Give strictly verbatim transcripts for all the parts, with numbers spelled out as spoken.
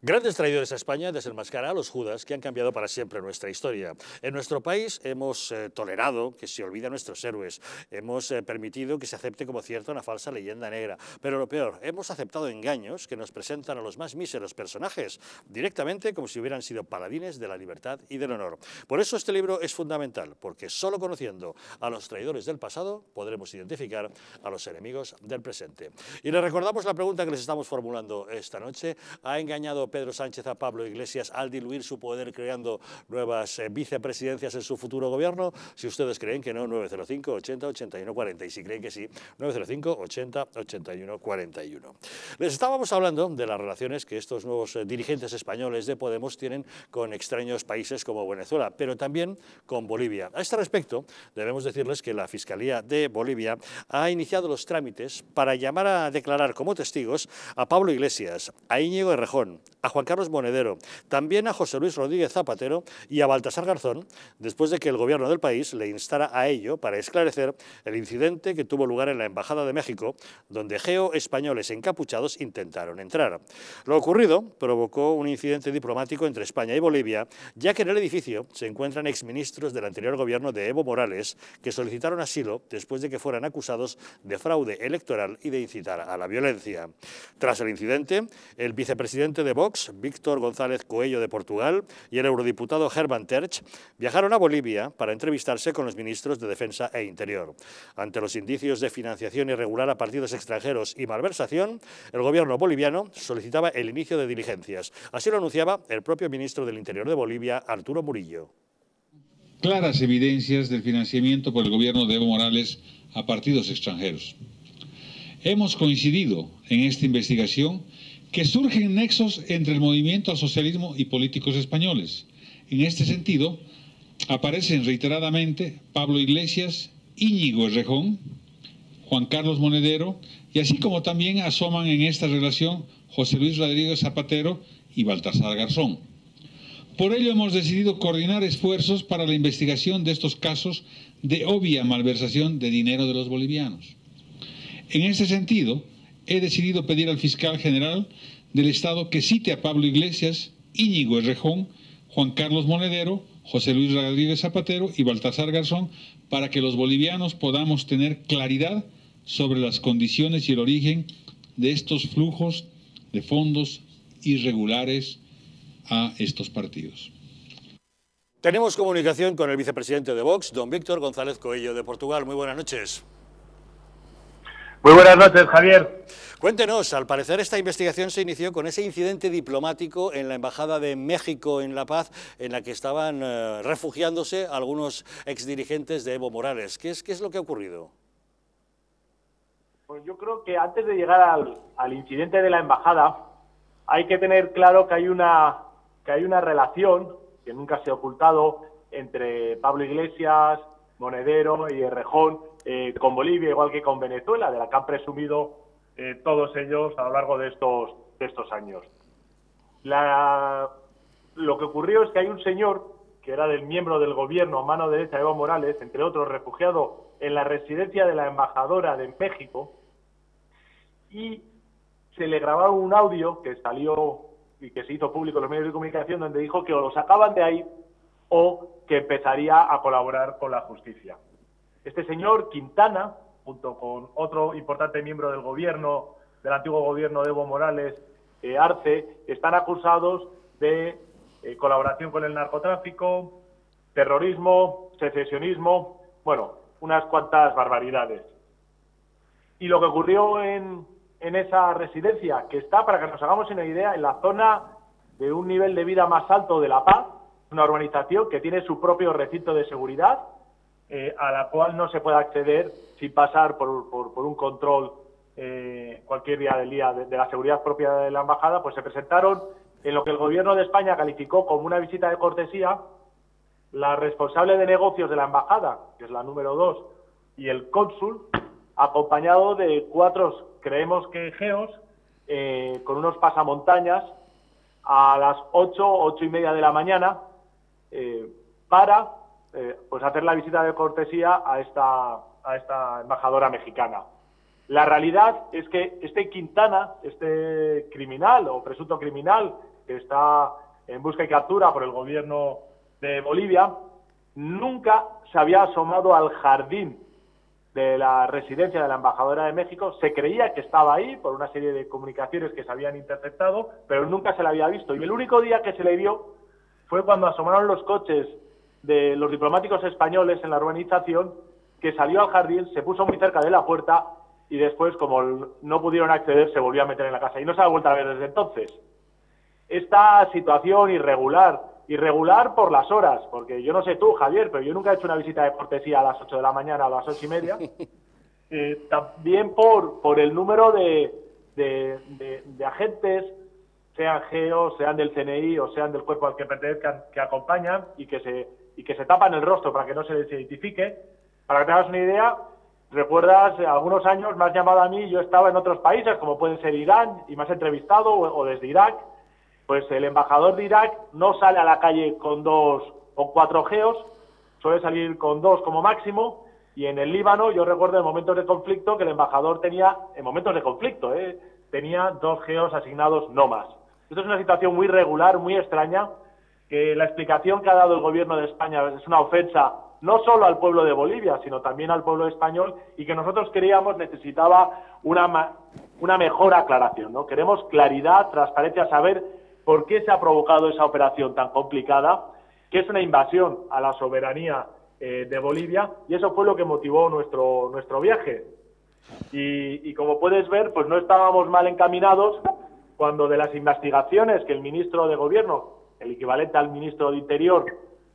Grandes traidores a España desenmascara a los judas que han cambiado para siempre nuestra historia. En nuestro país hemos eh, tolerado que se olviden nuestros héroes, hemos eh, permitido que se acepte como cierta una falsa leyenda negra, pero lo peor, hemos aceptado engaños que nos presentan a los más míseros personajes directamente como si hubieran sido paladines de la libertad y del honor. Por eso este libro es fundamental, porque solo conociendo a los traidores del pasado podremos identificar a los enemigos del presente. Y les recordamos la pregunta que les estamos formulando esta noche: ¿ha engañado Pedro Sánchez a Pablo Iglesias al diluir su poder creando nuevas eh, vicepresidencias en su futuro gobierno? Si ustedes creen que no, nueve cero cinco, ochenta, ochenta y uno, cuarenta, y si creen que sí, nueve cero cinco, ochenta, ochenta y uno, cuarenta y uno. Les estábamos hablando de las relaciones que estos nuevos eh, dirigentes españoles de Podemos tienen con extraños países como Venezuela, pero también con Bolivia. A este respecto, debemos decirles que la Fiscalía de Bolivia ha iniciado los trámites para llamar a declarar como testigos a Pablo Iglesias, a Íñigo Errejón, a Juan Carlos Monedero, también a José Luis Rodríguez Zapatero y a Baltasar Garzón, después de que el gobierno del país le instara a ello para esclarecer el incidente que tuvo lugar en la Embajada de México, donde geoespañoles encapuchados intentaron entrar. Lo ocurrido provocó un incidente diplomático entre España y Bolivia, ya que en el edificio se encuentran exministros del anterior gobierno de Evo Morales que solicitaron asilo después de que fueran acusados de fraude electoral y de incitar a la violencia. Tras el incidente, el vicepresidente de Vox, Víctor González Coello de Portugal, y el eurodiputado Herman Tertsch viajaron a Bolivia para entrevistarse con los ministros de Defensa e Interior. Ante los indicios de financiación irregular a partidos extranjeros y malversación, el gobierno boliviano solicitaba el inicio de diligencias. Así lo anunciaba el propio ministro del Interior de Bolivia, Arturo Murillo. Claras evidencias del financiamiento por el gobierno de Evo Morales a partidos extranjeros. Hemos coincidido en esta investigación que surgen nexos entre el movimiento al socialismo y políticos españoles. En este sentido, aparecen reiteradamente Pablo Iglesias, Íñigo Errejón, Juan Carlos Monedero, y así como también asoman en esta relación José Luis Rodríguez Zapatero y Baltasar Garzón. Por ello hemos decidido coordinar esfuerzos para la investigación de estos casos de obvia malversación de dinero de los bolivianos. En este sentido, he decidido pedir al fiscal general del Estado que cite a Pablo Iglesias, Íñigo Errejón, Juan Carlos Monedero, José Luis Rodríguez Zapatero y Baltasar Garzón para que los bolivianos podamos tener claridad sobre las condiciones y el origen de estos flujos de fondos irregulares a estos partidos. Tenemos comunicación con el vicepresidente de Vox, don Víctor González Coello de Portugal. Muy buenas noches. Muy buenas noches, Javier. Cuéntenos, al parecer esta investigación se inició con ese incidente diplomático en la Embajada de México en La Paz, en la que estaban eh, refugiándose algunos exdirigentes de Evo Morales. ¿Qué es, qué es lo que ha ocurrido? Pues yo creo que antes de llegar al, al incidente de la Embajada, hay que tener claro que hay una, que hay una relación que nunca se ha ocultado entre Pablo Iglesias, Monedero y Errejón eh, con Bolivia, igual que con Venezuela, de la que han presumido eh, todos ellos a lo largo de estos, de estos años. La, lo que ocurrió es que hay un señor que era del miembro del gobierno a mano derecha de Evo Morales, entre otros refugiado en la residencia de la embajadora de México, y se le grabaron un audio que salió y que se hizo público en los medios de comunicación, donde dijo que o lo sacaban de ahí o que empezaría a colaborar con la justicia. Este señor, Quintana, junto con otro importante miembro del gobierno, del antiguo gobierno de Evo Morales, eh, Arce, están acusados de eh, colaboración con el narcotráfico, terrorismo, secesionismo, bueno, unas cuantas barbaridades. Y lo que ocurrió en, en esa residencia, que está, para que nos hagamos una idea, en la zona de un nivel de vida más alto de La Paz, una urbanización que tiene su propio recinto de seguridad, eh, a la cual no se puede acceder sin pasar por, por, por un control eh, cualquier día del día de, de la seguridad propia de la embajada. Pues se presentaron en lo que el gobierno de España calificó como una visita de cortesía la responsable de negocios de la embajada, que es la número dos, y el cónsul, acompañado de cuatro, creemos que geos, eh, con unos pasamontañas, a las ocho, ocho y media de la mañana, eh, para eh, pues hacer la visita de cortesía a esta, a esta embajadora mexicana. La realidad es que este Quintana, este criminal o presunto criminal, que está en busca y captura por el gobierno de Bolivia, nunca se había asomado al jardín de la residencia de la embajadora de México. Se creía que estaba ahí por una serie de comunicaciones que se habían interceptado, pero nunca se la había visto. Y el único día que se le vio fue cuando asomaron los coches de los diplomáticos españoles en la urbanización, que salió al jardín, se puso muy cerca de la puerta y después, como no pudieron acceder, se volvió a meter en la casa. Y no se ha vuelto a ver desde entonces. Esta situación irregular, irregular por las horas, porque yo no sé tú, Javier, pero yo nunca he hecho una visita de cortesía a las ocho de la mañana o a las ocho y media, eh, también por, por el número de, de, de, de agentes, sean geos, sean del C N I o sean del cuerpo al que pertenezcan, que acompañan y que se, y que se tapan el rostro para que no se les identifique. Para que te hagas una idea, recuerdas, algunos años me has llamado a mí, yo estaba en otros países, como pueden ser Irán, y me has entrevistado, o, o desde Irak. Pues el embajador de Irak no sale a la calle con dos o cuatro geos, suele salir con dos como máximo, y en el Líbano yo recuerdo en momentos de conflicto que el embajador tenía, en momentos de conflicto, ¿eh? tenía dos geos asignados, no más. Esto es una situación muy regular, muy extraña, que la explicación que ha dado el gobierno de España es una ofensa no solo al pueblo de Bolivia, sino también al pueblo español, y que nosotros creíamos necesitaba una, una mejor aclaración, ¿no? Queremos claridad, transparencia, saber por qué se ha provocado esa operación tan complicada, que es una invasión a la soberanía eh, de Bolivia, y eso fue lo que motivó nuestro, nuestro viaje. Y, y como puedes ver, pues no estábamos mal encaminados cuando de las investigaciones que el ministro de Gobierno, el equivalente al ministro de Interior,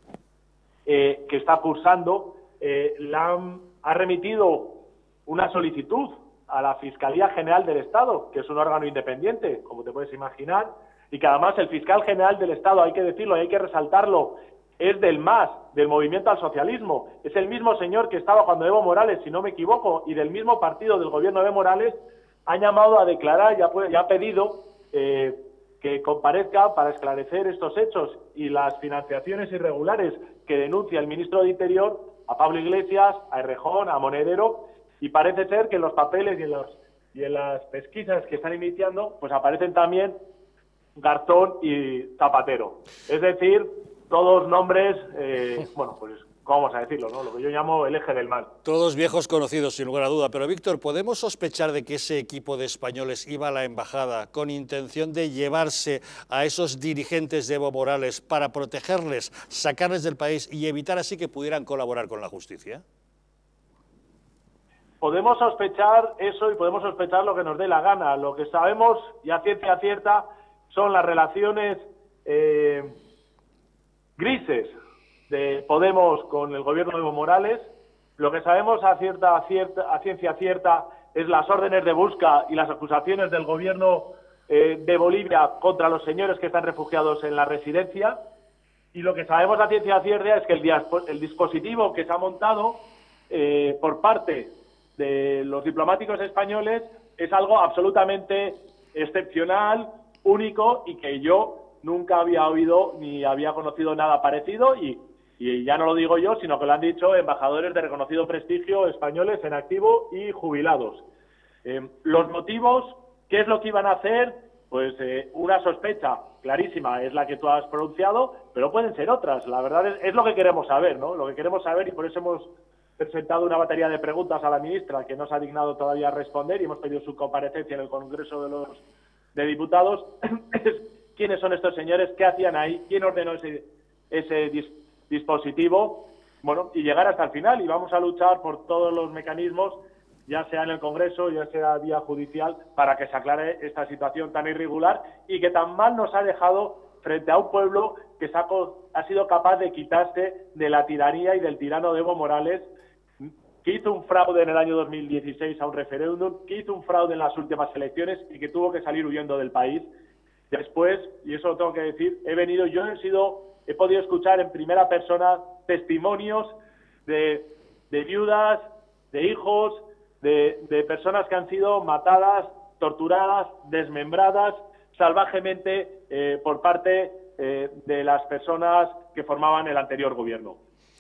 eh, que está cursando, eh, la han, ha remitido una solicitud a la Fiscalía General del Estado, que es un órgano independiente, como te puedes imaginar, y que además el fiscal general del Estado, hay que decirlo y hay que resaltarlo, es del M A S, del Movimiento al Socialismo. Es el mismo señor que estaba cuando Evo Morales, si no me equivoco, y del mismo partido del gobierno de Evo Morales, ha llamado a declarar y ha, y ha pedido eh, que comparezca para esclarecer estos hechos y las financiaciones irregulares que denuncia el ministro de Interior a Pablo Iglesias, a Errejón, a Monedero, y parece ser que en los papeles y en, los, y en las pesquisas que están iniciando, pues aparecen también Garzón y Zapatero. Es decir, todos nombres, eh, bueno, pues, ¿cómo vamos a decirlo, no? Lo que yo llamo el eje del mal. Todos viejos conocidos, sin lugar a duda. Pero, Víctor, ¿podemos sospechar de que ese equipo de españoles iba a la embajada con intención de llevarse a esos dirigentes de Evo Morales para protegerles, sacarles del país y evitar así que pudieran colaborar con la justicia? Podemos sospechar eso y podemos sospechar lo que nos dé la gana. Lo que sabemos, y a ciencia cierta, son las relaciones eh, grises de Podemos con el gobierno de Evo Morales. Lo que sabemos a, cierta, cierta, a ciencia cierta es las órdenes de busca y las acusaciones del gobierno eh, de Bolivia contra los señores que están refugiados en la residencia. Y lo que sabemos a ciencia cierta es que el, el dispositivo que se ha montado eh, por parte de los diplomáticos españoles es algo absolutamente excepcional, único, y que yo nunca había oído ni había conocido nada parecido, y, y ya no lo digo yo, sino que lo han dicho embajadores de reconocido prestigio españoles en activo y jubilados. Eh, los motivos, ¿qué es lo que iban a hacer? Pues eh, una sospecha clarísima es la que tú has pronunciado, pero pueden ser otras. La verdad es, es lo que queremos saber, ¿no? Lo que queremos saber, y por eso hemos presentado una batería de preguntas a la ministra que no se ha dignado todavía a responder, y hemos pedido su comparecencia en el Congreso de los de Diputados. ¿Quiénes son estos señores? ¿Qué hacían ahí? ¿Quién ordenó ese, ese dis, dispositivo? Bueno, y llegar hasta el final, y vamos a luchar por todos los mecanismos, ya sea en el Congreso, ya sea vía judicial, para que se aclare esta situación tan irregular y que tan mal nos ha dejado frente a un pueblo que se ha, ha sido capaz de quitarse de la tiranía y del tirano de Evo Morales, que hizo un fraude en el año dos mil dieciséis a un referéndum, que hizo un fraude en las últimas elecciones y que tuvo que salir huyendo del país. Después, y eso lo tengo que decir, he venido, yo he sido, he podido escuchar en primera persona testimonios de, de viudas, de hijos, de, de personas que han sido matadas, torturadas, desmembradas salvajemente eh, por parte eh, de las personas que formaban el anterior gobierno.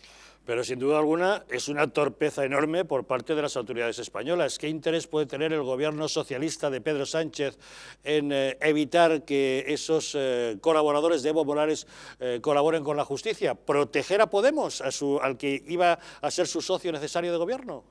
Pero sin duda alguna es una torpeza enorme por parte de las autoridades españolas. ¿Qué interés puede tener el gobierno socialista de Pedro Sánchez en eh, evitar que esos eh, colaboradores de Evo Morales eh, colaboren con la justicia? ¿Proteger a Podemos, a su, al que iba a ser su socio necesario de gobierno?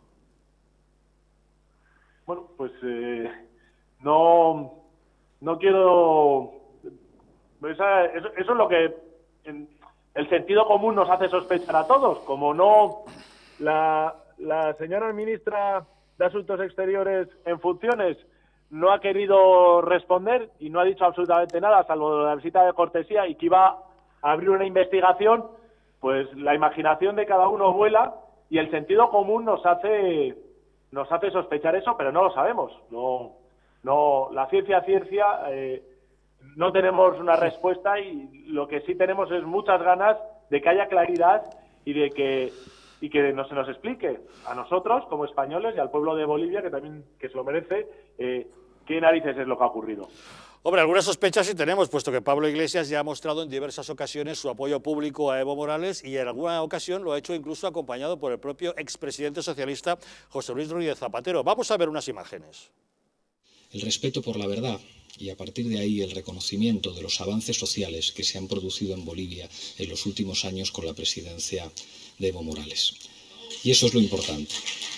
Bueno, pues eh, no, no quiero... Esa, eso, eso es lo que en, el sentido común nos hace sospechar a todos. Como no la, la señora ministra de Asuntos Exteriores en funciones no ha querido responder y no ha dicho absolutamente nada, salvo la visita de cortesía, y que iba a abrir una investigación, pues la imaginación de cada uno vuela y el sentido común nos hace nos hace sospechar eso, pero no lo sabemos. No, no, la ciencia ciencia eh, no tenemos una respuesta, y lo que sí tenemos es muchas ganas de que haya claridad y de que y que no se nos explique a nosotros como españoles y al pueblo de Bolivia, que también que se lo merece, eh, qué narices es lo que ha ocurrido. Hombre, algunas sospechas sí tenemos, puesto que Pablo Iglesias ya ha mostrado en diversas ocasiones su apoyo público a Evo Morales, y en alguna ocasión lo ha hecho incluso acompañado por el propio expresidente socialista José Luis Rodríguez Zapatero. Vamos a ver unas imágenes. El respeto por la verdad y a partir de ahí el reconocimiento de los avances sociales que se han producido en Bolivia en los últimos años con la presidencia de Evo Morales. Y eso es lo importante.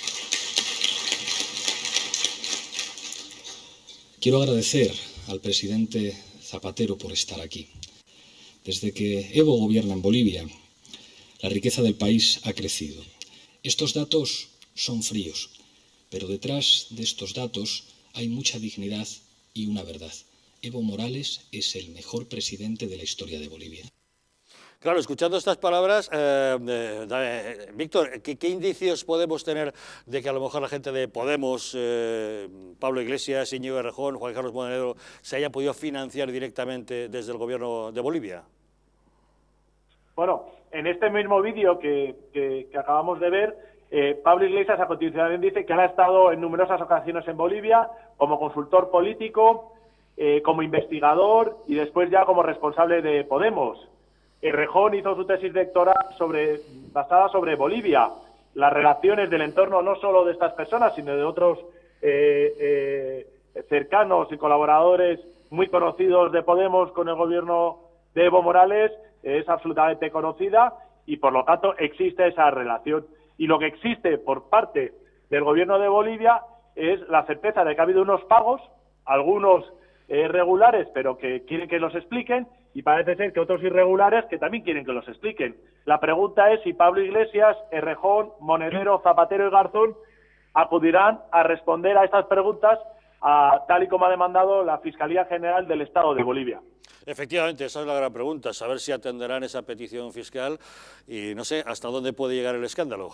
Quiero agradecer al presidente Zapatero por estar aquí. Desde que Evo gobierna en Bolivia, la riqueza del país ha crecido. Estos datos son fríos, pero detrás de estos datos hay mucha dignidad y una verdad. Evo Morales es el mejor presidente de la historia de Bolivia. Claro, escuchando estas palabras, eh, eh, Víctor, ¿qué, ¿qué indicios podemos tener de que a lo mejor la gente de Podemos, eh, Pablo Iglesias, Íñigo Errejón, Juan Carlos Monedero, se haya podido financiar directamente desde el gobierno de Bolivia? Bueno, en este mismo vídeo que, que, que acabamos de ver, eh, Pablo Iglesias a continuación dice que ha estado en numerosas ocasiones en Bolivia como consultor político, eh, como investigador y después ya como responsable de Podemos. Errejón hizo su tesis doctoral sobre, basada sobre Bolivia, las relaciones del entorno no solo de estas personas, sino de otros eh, eh, cercanos y colaboradores muy conocidos de Podemos con el gobierno de Evo Morales, es absolutamente conocida y por lo tanto existe esa relación. Y lo que existe por parte del gobierno de Bolivia es la certeza de que ha habido unos pagos, algunos eh, regulares, pero que quieren que los expliquen, y parece ser que otros irregulares que también quieren que los expliquen. La pregunta es si Pablo Iglesias, Errejón, Monedero, Zapatero y Garzón acudirán a responder a estas preguntas a, tal y como ha demandado la Fiscalía General del Estado de Bolivia. Efectivamente, esa es la gran pregunta, saber si atenderán esa petición fiscal y no sé hasta dónde puede llegar el escándalo.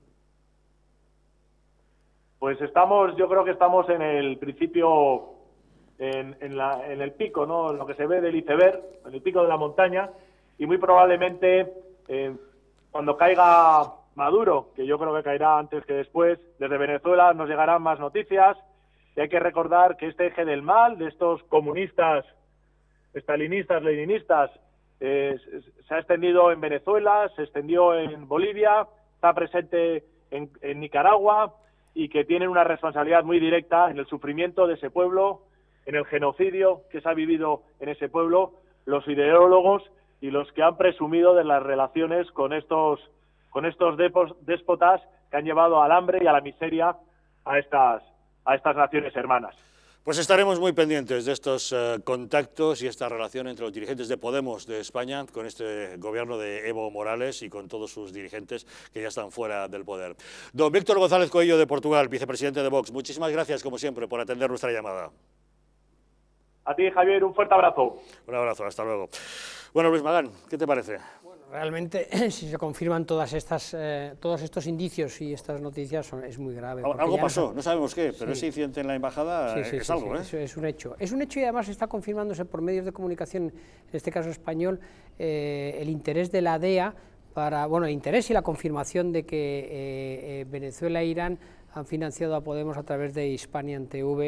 Pues estamos, yo creo que estamos en el principio, en, en, la, en el pico, ¿no? En lo que se ve del iceberg, en el pico de la montaña, y muy probablemente eh, cuando caiga Maduro, que yo creo que caerá antes que después, desde Venezuela nos llegarán más noticias, y hay que recordar que este eje del mal, de estos comunistas, estalinistas, leninistas, eh, se ha extendido en Venezuela, se extendió en Bolivia, está presente en, en Nicaragua, y que tienen una responsabilidad muy directa en el sufrimiento de ese pueblo, en el genocidio que se ha vivido en ese pueblo, los ideólogos y los que han presumido de las relaciones con estos, con estos déspotas que han llevado al hambre y a la miseria a estas, a estas naciones hermanas. Pues estaremos muy pendientes de estos uh, contactos y esta relación entre los dirigentes de Podemos de España con este gobierno de Evo Morales y con todos sus dirigentes que ya están fuera del poder. Don Víctor González Coello de Portugal, vicepresidente de Vox, muchísimas gracias como siempre por atender nuestra llamada. A ti, Javier, un fuerte abrazo. Un abrazo, hasta luego. Bueno, Luis Magán, ¿qué te parece? Realmente, si se confirman todas estas, eh, todos estos indicios y estas noticias, son, es muy grave. Algo pasó, no, no sabemos qué, pero sí. ese incidente en la embajada sí, sí, es sí, algo, sí, ¿eh? Es, es un hecho. Es un hecho y además está confirmándose por medios de comunicación, en este caso español, eh, el interés de la D E A para, bueno, el interés y la confirmación de que eh, eh, Venezuela e Irán han financiado a Podemos a través de Hispanian T V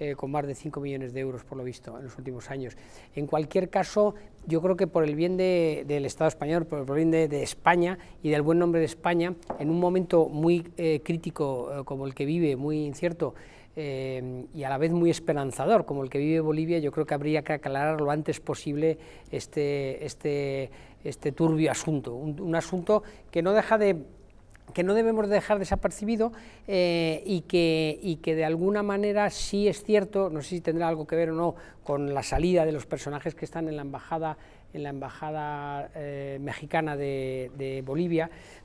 eh, con más de cinco millones de euros, por lo visto, en los últimos años. En cualquier caso, yo creo que por el bien de, del Estado español, por el bien de, de España y del buen nombre de España, en un momento muy eh, crítico eh, como el que vive, muy incierto, Eh, y a la vez muy esperanzador como el que vive Bolivia, yo creo que habría que aclarar lo antes posible este, este, este turbio asunto, un, un asunto que no deja de que no debemos dejar desapercibido eh, y, que, y que de alguna manera sí es cierto, no sé si tendrá algo que ver o no con la salida de los personajes que están en la embajada, en la embajada eh, mexicana de, de Bolivia,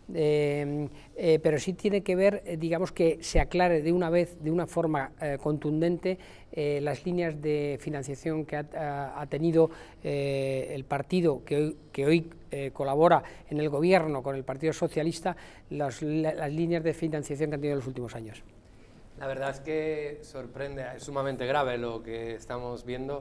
eh, eh, pero sí tiene que ver, eh, digamos, que se aclare de una vez, de una forma eh, contundente, eh, las líneas de financiación que ha, ha tenido eh, el partido que hoy, que hoy eh, colabora en el gobierno con el Partido Socialista, las, las líneas de financiación que han tenido en los últimos años. La verdad es que sorprende, es sumamente grave lo que estamos viendo.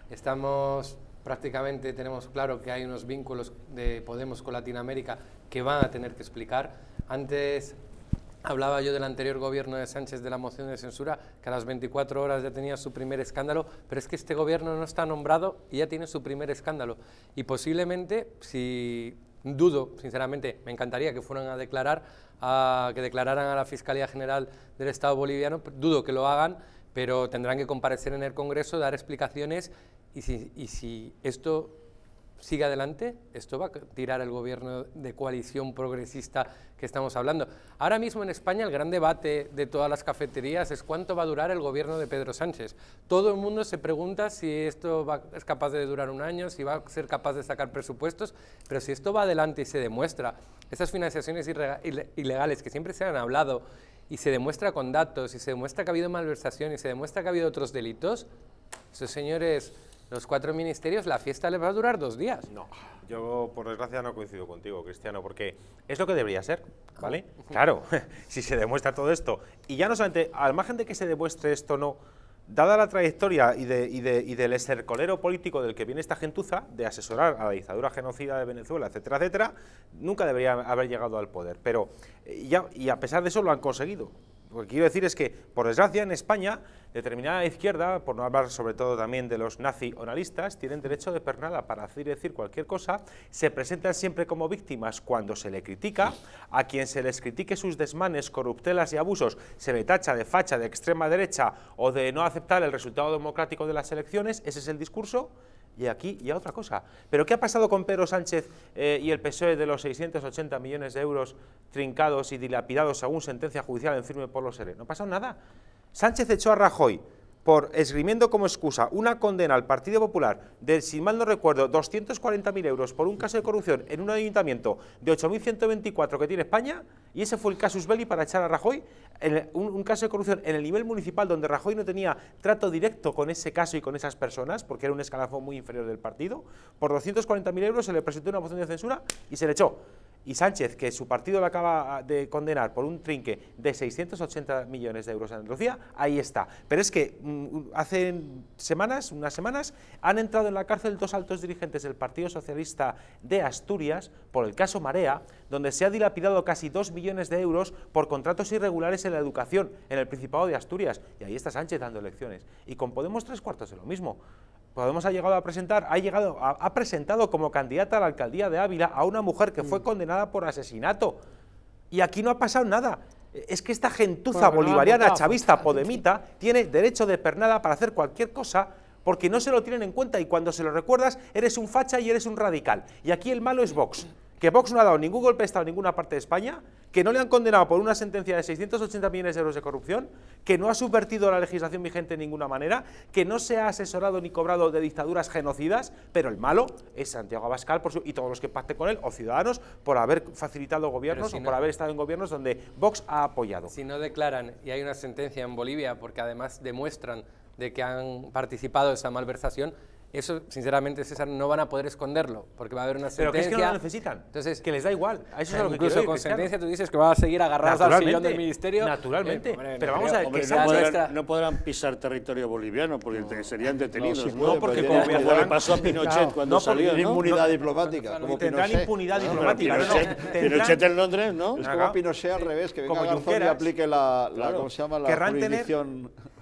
Estamos prácticamente, tenemos claro que hay unos vínculos de Podemos con Latinoamérica que van a tener que explicar. Antes hablaba yo del anterior gobierno de Sánchez de la moción de censura, que a las veinticuatro horas ya tenía su primer escándalo, pero es que este gobierno no está nombrado y ya tiene su primer escándalo. Y posiblemente, si dudo, sinceramente, me encantaría que fueran a declarar, a, que declararan a la Fiscalía General del Estado boliviano, dudo que lo hagan, pero tendrán que comparecer en el Congreso, dar explicaciones, y si, y si esto sigue adelante, esto va a tirar el gobierno de coalición progresista que estamos hablando. Ahora mismo en España el gran debate de todas las cafeterías es cuánto va a durar el gobierno de Pedro Sánchez. Todo el mundo se pregunta si esto va, es capaz de durar un año, si va a ser capaz de sacar presupuestos, pero si esto va adelante y se demuestra, esas financiaciones ilegales que siempre se han hablado y se demuestra con datos, y se demuestra que ha habido malversación y se demuestra que ha habido otros delitos, esos señores, los cuatro ministerios, la fiesta les va a durar dos días. No, yo por desgracia no coincido contigo, Cristiano, porque es lo que debería ser, ¿vale? Claro, si se demuestra todo esto, y ya no solamente, al margen de que se demuestre esto no, dada la trayectoria y, de, y, de, y del estercolero político del que viene esta gentuza, de asesorar a la dictadura genocida de Venezuela, etcétera, etcétera, nunca debería haber llegado al poder, pero ya, y a pesar de eso lo han conseguido. Lo que quiero decir es que, por desgracia, en España, determinada izquierda, por no hablar sobre todo también de los nazi-onalistas, tienen derecho de pernada para hacer y decir cualquier cosa, se presentan siempre como víctimas cuando se le critica, a quien se les critique sus desmanes, corruptelas y abusos, se le tacha de facha, de extrema derecha o de no aceptar el resultado democrático de las elecciones, ese es el discurso. Y aquí y a otra cosa. ¿Pero qué ha pasado con Pedro Sánchez eh, y el P S O E de los seiscientos ochenta millones de euros trincados y dilapidados según sentencia judicial en firme por los E R E? No ha pasado nada. Sánchez echó a Rajoy por esgrimiendo como excusa una condena al Partido Popular de, si mal no recuerdo, doscientos cuarenta mil euros por un caso de corrupción en un ayuntamiento de ocho mil ciento veinticuatro que tiene España, y ese fue el casus belli para echar a Rajoy, en el, un, un caso de corrupción en el nivel municipal donde Rajoy no tenía trato directo con ese caso y con esas personas, porque era un escalafón muy inferior del partido. Por doscientos cuarenta mil euros se le presentó una moción de censura y se le echó. Y Sánchez, que su partido le acaba de condenar por un trinque de seiscientos ochenta millones de euros en Andalucía, ahí está. Pero es que mm, hace semanas, unas semanas, han entrado en la cárcel dos altos dirigentes del Partido Socialista de Asturias por el caso Marea, donde se ha dilapidado casi dos millones de euros por contratos irregulares en la educación en el Principado de Asturias. Y ahí está Sánchez dando lecciones. Y con Podemos tres cuartos de lo mismo. Podemos ha llegado a presentar, ha llegado, ha, ha presentado como candidata a la alcaldía de Ávila a una mujer que fue condenada por asesinato. Y aquí no ha pasado nada. Es que esta gentuza bueno, bolivariana, no chavista, podemita, tiene derecho de pernada para hacer cualquier cosa porque no se lo tienen en cuenta, y cuando se lo recuerdas eres un facha y eres un radical. Y aquí el malo es Vox, que Vox no ha dado ningún golpe de Estado en ninguna parte de España, que no le han condenado por una sentencia de seiscientos ochenta millones de euros de corrupción, que no ha subvertido la legislación vigente de ninguna manera, que no se ha asesorado ni cobrado de dictaduras genocidas, pero el malo es Santiago Abascal por su, y todos los que pacten con él, o Ciudadanos, por haber facilitado gobiernos si o no, por haber estado en gobiernos donde Vox ha apoyado. Si no declaran, y hay una sentencia en Bolivia, porque además demuestran de que han participado de esa malversación, eso, sinceramente, César, no van a poder esconderlo, porque va a haber una sentencia. Pero que es que no lo necesitan, entonces, que les da igual. A eso es lo que incluso quiero con ir, sentencia tú dices que van a seguir agarrados al sillón del ministerio. Naturalmente, eh, hombre, pero no, vamos a ver, hombre, que no, podrán, no podrán pisar territorio boliviano, porque no, serían detenidos. No, si no porque como, como le pasó a Pinochet claro, cuando no, salió, ¿no? inmunidad no, diplomática. Como tendrán Pinochet. impunidad no, diplomática. Pinochet, no, Pinochet en Londres, ¿no? Es como Pinochet al revés, que venga Garzón y aplique la, la, claro. ¿cómo se llama? La jurisdicción...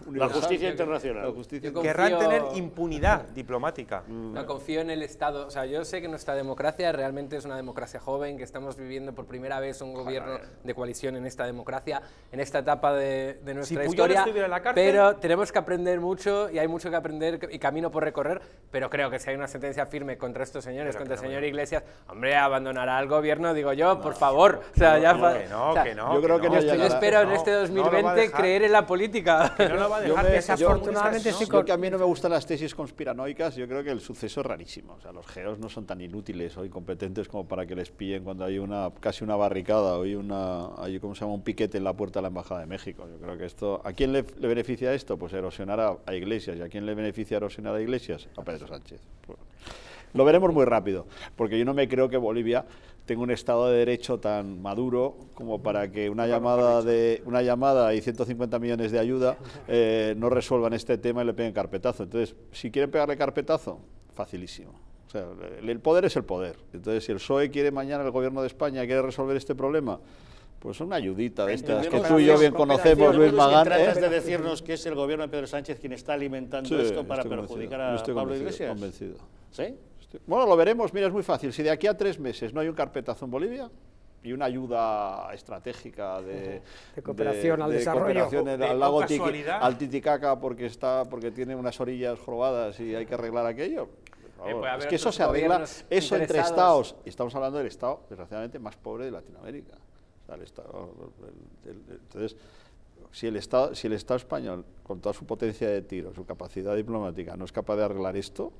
La justicia internacional. La justicia Yo Querrán confío- tener impunidad diplomática. No confío en el Estado. O sea, yo sé que nuestra democracia realmente es una democracia joven, que estamos viviendo por primera vez un gobierno de coalición en esta democracia, en esta etapa de, de nuestra Puyol historia. estuviera en la cárcel- Pero tenemos que aprender mucho y hay mucho que aprender y camino por recorrer. Pero creo que si hay una sentencia firme contra estos señores, contra el señor Iglesias, hombre, abandonará al gobierno, digo yo, por favor. O sea, ya fa- Que no, o sea, que no. yo creo que no yo llegará. espero en No, este no lo va a dos mil veinte dejar. creer en la política. Que no lo va a Yo dejar me- que seas yo- comunista, afortunadamente ¿no? estoy Yo que a mí no me gustan las tesis conspiranoicas, yo creo que el suceso es rarísimo. O sea, los geos no son tan inútiles o incompetentes como para que les pillen cuando hay una casi una barricada o hay una hay, ¿cómo se llama? Un piquete en la puerta de la Embajada de México. Yo creo que esto, ¿a quién le, le beneficia esto? Pues erosionar a, a Iglesias. ¿Y a quién le beneficia erosionar a Iglesias? A Pedro Sánchez. Pues, lo veremos muy rápido, porque yo no me creo que Bolivia tenga un Estado de Derecho tan maduro como para que una llamada de una llamada y ciento cincuenta millones de ayuda eh, no resuelvan este tema y le peguen carpetazo. Entonces, si quieren pegarle carpetazo, facilísimo. O sea, el, el poder es el poder. Entonces, si el P S O E quiere mañana, el Gobierno de España quiere resolver este problema, pues una ayudita de estas que Entendemos tú y yo bien cooperación, conocemos, Luis que Magán. tratas ¿eh? de decirnos que es el gobierno de Pedro Sánchez quien está alimentando Sí, esto para estoy perjudicar convencido, a estoy Pablo convencido, Iglesias. convencido. ¿Sí? Bueno, lo veremos. Mira, es muy fácil. Si de aquí a tres meses no hay un carpetazo en Bolivia y una ayuda estratégica de, De cooperación al de desarrollo. cooperación De- al o lago Tiki- casualidad. al Titicaca porque está porque tiene unas orillas jorobadas y hay que arreglar aquello. Por favor, puede haber es que eso otros se arregla, gobiernos eso entre interesados. estados. Y estamos hablando del estado, desgraciadamente, más pobre de Latinoamérica. O sea, el estado, el- el- el- entonces, si el, estado, si el Estado español, con toda su potencia de tiro, su capacidad diplomática, no es capaz de arreglar esto,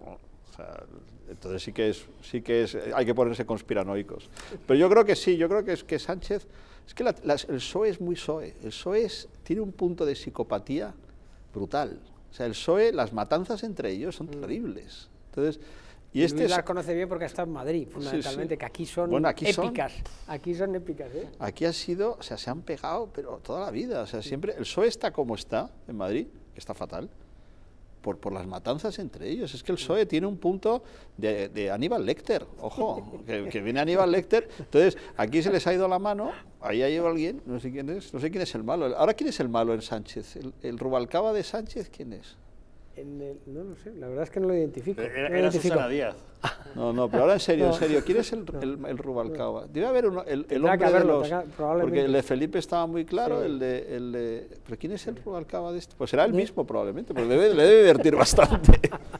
o sea, entonces sí que es, sí que es, hay que ponerse conspiranoicos. Pero yo creo que sí, yo creo que es que Sánchez, es que la- las- el P S O E es muy P S O E, el P S O E es- tiene un punto de psicopatía brutal. O sea, el P S O E, las matanzas entre ellos son terribles. Entonces, y este Luis es, las conoce bien porque está en Madrid, fundamentalmente, sí. que aquí son Bueno, aquí son- épicas. Aquí son épicas, ¿eh? aquí ha sido, o sea, se han pegado, pero toda la vida, o sea, siempre, el P S O E está como está en Madrid, que está fatal, por, por las matanzas entre ellos. Es que el P S O E tiene un punto de, de Aníbal Lecter, ojo, que, que viene Aníbal Lecter, entonces aquí se les ha ido la mano, ahí ha ido alguien, no sé quién es, no sé quién es el malo. Ahora, ¿quién es el malo en Sánchez? ¿El, el Rubalcaba de Sánchez quién es? En el- no lo sé, la verdad es que no lo identifico. Era, no lo era identifico. Susana Díaz. No, no, pero ahora en serio, en No. serio, ¿quién es el, el, el Rubalcaba? Debe haber uno, el, el Tendrá que hombre de haberlo, los... tendrá- probablemente. Porque el de Felipe estaba muy claro, Sí. el, de, el de... ¿Pero quién es el Rubalcaba de este? Pues será el mismo probablemente, porque le debe, le debe divertir bastante.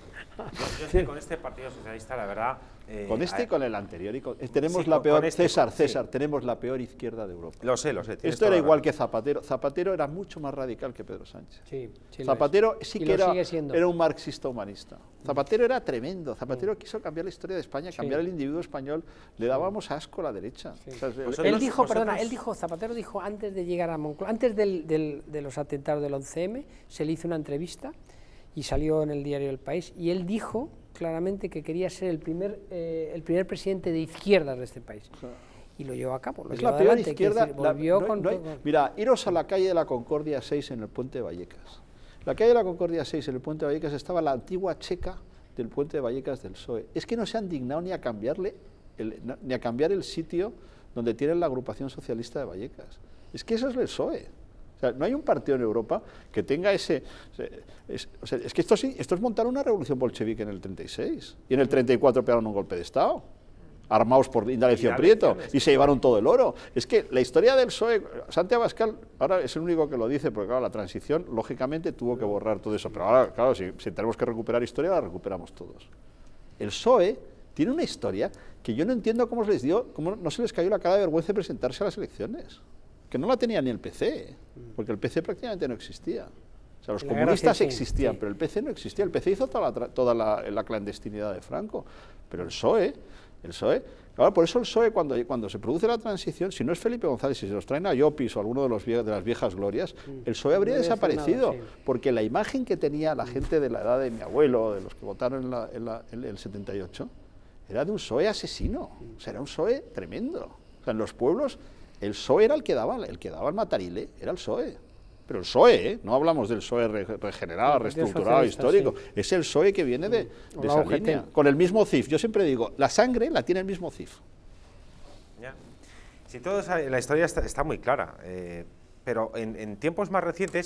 Yo estoy con este Partido Socialista, la verdad. eh, Con este y a- con el anterior. Y con- eh, tenemos Sí, la con- peor... con este, César, sí. César, tenemos la peor izquierda de Europa. Lo sé, lo sé. tienes Esto toda era la igual razón. que Zapatero. Zapatero era mucho más radical que Pedro Sánchez. Sí, sí lo Zapatero es. sí Y que lo era, sigue siendo. era un marxista humanista. Zapatero era tremendo. Zapatero quiso cambiar la historia de España, cambiar el individuo español. Le dábamos asco a la derecha. O sea, el- Vosotros- Él dijo, vosotros- perdona, él dijo, Zapatero dijo antes de llegar a Moncloa, antes del, del- de los atentados del once eme, se le hizo una entrevista y salió en el diario El País, y él dijo claramente que quería ser el primer, eh, el primer presidente de izquierdas de este país. Y lo llevó a cabo, lo Es llevó la peor adelante, quiero izquierda. decir, la- volvió no hay- con no hay- todo. mira, iros a la calle de la Concordia seis en el puente de Vallecas. La calle de la Concordia seis en el puente de Vallecas estaba la antigua checa del puente de Vallecas del P S O E. Es que no se han dignado ni a cambiarle, el- no- ni a cambiar el sitio donde tienen la agrupación socialista de Vallecas. Es que eso es el P S O E. O sea, no hay un partido en Europa que tenga ese... Es, o sea, es que esto, sí, esto es montar una revolución bolchevique en el treinta y seis. Y en el treinta y cuatro pegaron un golpe de Estado, armados por Indalecio Y Prieto, elecciones. y se llevaron todo el oro. Es que la historia del P S O E, Santiago Abascal, ahora es el único que lo dice, porque claro, la transición, lógicamente, tuvo que borrar todo eso. Pero ahora, claro, si, si tenemos que recuperar historia, la recuperamos todos. El P S O E tiene una historia que yo no entiendo cómo se les dio, cómo no se les cayó la cara de vergüenza de presentarse a las elecciones. Que no la tenía ni el P C, porque el P C prácticamente no existía. O sea, los La guerra comunistas civil, existían, sí. pero el P C no existía. El P C hizo toda la, tra- toda la, la clandestinidad de Franco. Pero el P S O E, el P S O E, claro, por eso el P S O E, cuando, cuando se produce la transición, si no es Felipe González, si se nos traen a Llopis o alguno de, los vie- de las viejas glorias, el P S O E habría No debe hacer desaparecido. nada, sí. Porque la imagen que tenía la gente de la edad de mi abuelo, de los que votaron en, la, en, la, en el setenta y ocho, era de un P S O E asesino. O sea, era un P S O E tremendo. O sea, en los pueblos, el P S O E era el que daba, el que daba el matarile, era el P S O E. Pero el P S O E, ¿eh? No hablamos del P S O E re- regenerado, El Partido reestructurado, Socialista, histórico. sí. Es el P S O E que viene de, O de la esa U G T. línea. Con el mismo C I F. Yo siempre digo, la sangre la tiene el mismo C I F. Ya. Si todo esa- la historia está, está muy clara, eh, pero en, en tiempos más recientes,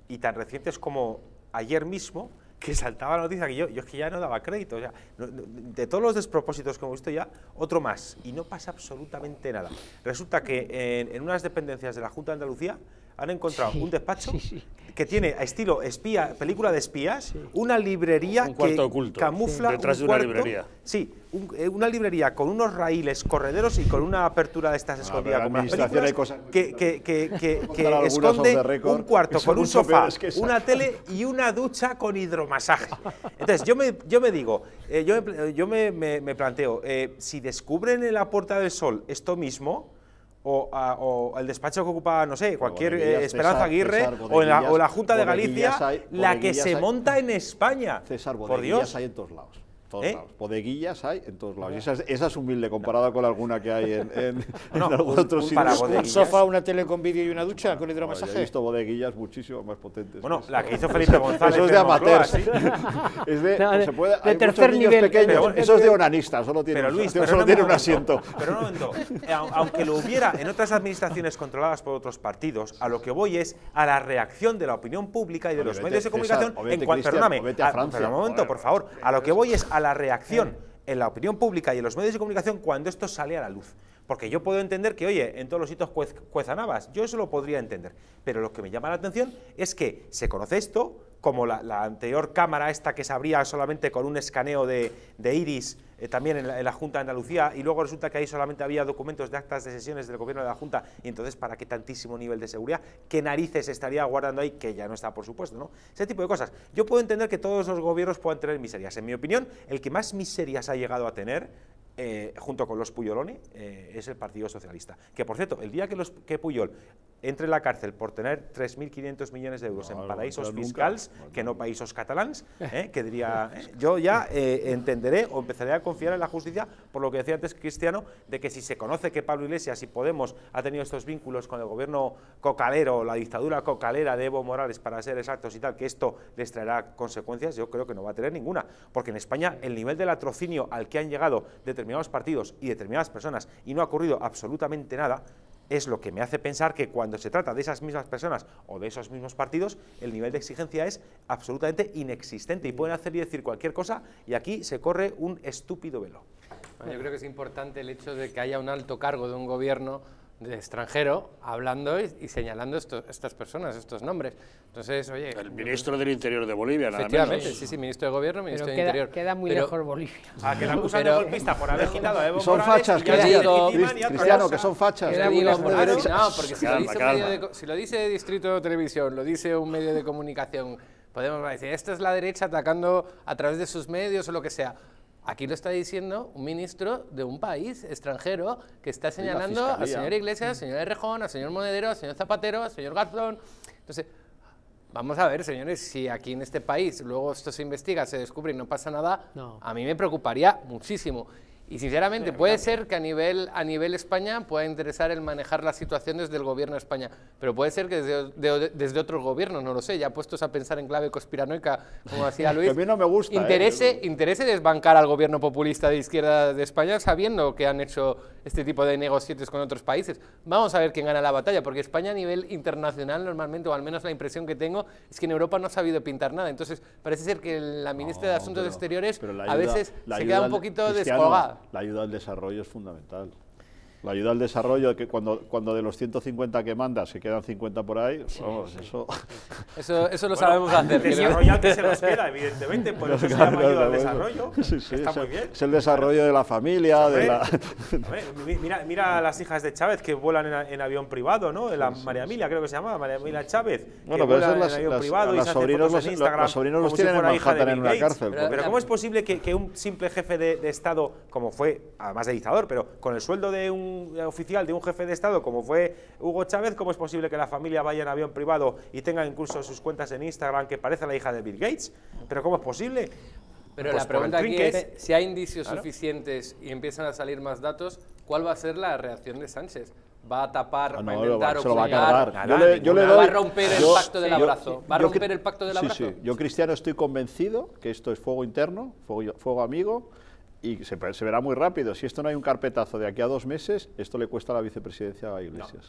y tan recientes como ayer mismo, que saltaba la noticia que yo, yo es que ya no daba crédito. O sea, no, no, de todos los despropósitos que hemos visto ya, otro más, y no pasa absolutamente nada. Resulta que en, en unas dependencias de la Junta de Andalucía han encontrado sí, un despacho sí, sí. que tiene a estilo espía, película de espías, sí. una librería un cuarto que oculto, camufla sí. detrás un de una cuarto, librería. Sí, un, una librería con unos raíles correderos y con una apertura de estas escondidas como las películas, cosas que, que, que, que, que esconde un cuarto con un sofá, una tele y una ducha con hidromasaje. Entonces yo me, yo me digo, eh, yo, me, yo me, me, me planteo, eh, si descubren en la Puerta del Sol esto mismo, O, a, o el despacho que ocupa, no sé, cualquier eh, Esperanza César, Aguirre César, o, en la, o la Junta de Galicia, hay, la que se hay, monta en España. César, por Dios. Hay en todos lados. Todos ¿Eh? lados. Bodeguillas hay en todos lados. Y esa, es, esa es humilde comparada con alguna que hay en, en, no, en algún otro sitio. Un sofá, una tele con vídeo y una ducha con hidromasaje. Bueno, he visto bodeguillas muchísimo más potentes. Bueno, que la que hizo Felipe González. Eso es de amateurs. ¿Sí? Es de, no, de, se puede, de tercer nivel. Pequeños, pero, eso es de onanistas, solo tiene, pero Luis, solo pero no tiene un un asiento. Pero un momento, aunque lo hubiera en otras administraciones controladas por otros partidos, a lo que voy es a la reacción de la opinión pública y de los medios de comunicación. En cuanto, perdóname, pero un momento, por favor, a lo que voy es a la reacción en la opinión pública y en los medios de comunicación cuando esto sale a la luz. Porque yo puedo entender que, oye, en todos los sitios cuez, cuezan habas, yo eso lo podría entender. Pero lo que me llama la atención es que se conoce esto, como la, la anterior cámara esta que se abría solamente con un escaneo de, de iris, eh, también en la, en la Junta de Andalucía, y luego resulta que ahí solamente había documentos de actas de sesiones del gobierno de la Junta, y entonces, ¿para qué tantísimo nivel de seguridad? ¿Qué narices estaría guardando ahí? Que ya no está, por supuesto, ¿no? Ese tipo de cosas. Yo puedo entender que todos los gobiernos puedan tener miserias. En mi opinión, el que más miserias ha llegado a tener, Eh, junto con los Puyoloni, eh, es el Partido Socialista. Que, por cierto, el día que, los, que Puyol entre en la cárcel por tener tres mil quinientos millones de euros no, en paraísos no, fiscals, nunca. que no paísos catalans, eh, que diría, eh, yo ya eh, entenderé o empezaré a confiar en la justicia, por lo que decía antes Cristiano, de que si se conoce que Pablo Iglesias y Podemos ha tenido estos vínculos con el gobierno cocalero, la dictadura cocalera de Evo Morales, para ser exactos y tal, que esto les traerá consecuencias, yo creo que no va a tener ninguna, porque en España el nivel de latrocinio al que han llegado determinados partidos y determinadas personas y no ha ocurrido absolutamente nada, es lo que me hace pensar que cuando se trata de esas mismas personas o de esos mismos partidos, el nivel de exigencia es absolutamente inexistente y pueden hacer y decir cualquier cosa y aquí se corre un estúpido velo. Bueno, yo creo que es importante el hecho de que haya un alto cargo de un gobierno de extranjero hablando y, y señalando esto, estas personas, estos nombres. Entonces, oye... El ministro del Interior de Bolivia, nada efectivamente, menos. sí, sí, ministro de Gobierno, ministro pero del queda, Interior. Queda muy pero, lejos Bolivia. A que la acusan pero, de golpista por haber quitado a Evo son Morales. Fachas, y que ya digo, Cristiano, que son fachas. Queda muy lejos, claro, no, porque si, calma, lo dice calma. de, si lo dice Distrito de Televisión, lo dice un medio de comunicación, podemos decir, esta es la derecha atacando a través de sus medios o lo que sea. Aquí lo está diciendo un ministro de un país extranjero que está señalando al señor Iglesias, al señor Errejón, al señor Monedero, al señor Zapatero, al señor Garzón. Entonces, vamos a ver, señores, si aquí en este país luego esto se investiga, se descubre y no pasa nada, no. A mí me preocuparía muchísimo. Y sinceramente sí, puede ser que a nivel, a nivel España pueda interesar el manejar la situación desde el gobierno de España, pero puede ser que desde, de, desde otros gobiernos, no lo sé, ya puestos a pensar en clave conspiranoica, como decía Luis, a mí no me gusta, interese, eh, interese desbancar al gobierno populista de izquierda de España sabiendo que han hecho este tipo de negociaciones con otros países. Vamos a ver quién gana la batalla, porque España a nivel internacional normalmente, o al menos la impresión que tengo, es que en Europa no ha sabido pintar nada. Entonces parece ser que la ministra no, de Asuntos pero, Exteriores pero ayuda, a veces se queda un poquito descolgada. La ayuda al desarrollo es fundamental. La ayuda al desarrollo, que cuando, cuando de los ciento cincuenta que manda se quedan cincuenta por ahí, sí, vamos, sí. Eso... eso... Eso lo bueno, sabemos hacer. Desarrollar que se nos queda, evidentemente, por eso se llama ayuda al desarrollo. Sí, sí, está es, muy bien. Es el desarrollo de la familia, hombre, de la... hombre, mira, mira a las hijas de Chávez que vuelan en, en avión privado, ¿no? La sí, sí, María Emilia, creo que se llama, María Emilia Chávez, bueno, que pero vuela las, en avión las, privado las y se hace sobrinos fotos los, en Instagram. Los sobrinos los si tienen en Manhattan en una Gates. cárcel. Pero, pero ¿cómo es posible que, que un simple jefe de, de Estado, como fue, además de dictador, pero con el sueldo de un oficial, de un jefe de Estado, como fue Hugo Chávez, ¿cómo es posible que la familia vaya en avión privado y tenga incluso sus cuentas en Instagram que parece la hija de Bill Gates? ¿Pero cómo es posible? Pero pues la pregunta aquí trinque. es, si hay indicios claro. suficientes y empiezan a salir más datos, ¿cuál va a ser la reacción de Sánchez? ¿Va a tapar, ah, no, va a intentar se lo va a ocultar, cargar? Yo le, yo le doy, va a romper el yo, pacto del yo, abrazo? ¿Va a yo, romper el pacto del abrazo? Sí, sí. Yo, Cristiano, estoy convencido que esto es fuego interno, fuego, fuego amigo, y se, se verá muy rápido. Si esto no hay un carpetazo de aquí a dos meses, esto le cuesta la vicepresidencia a Iglesias. No.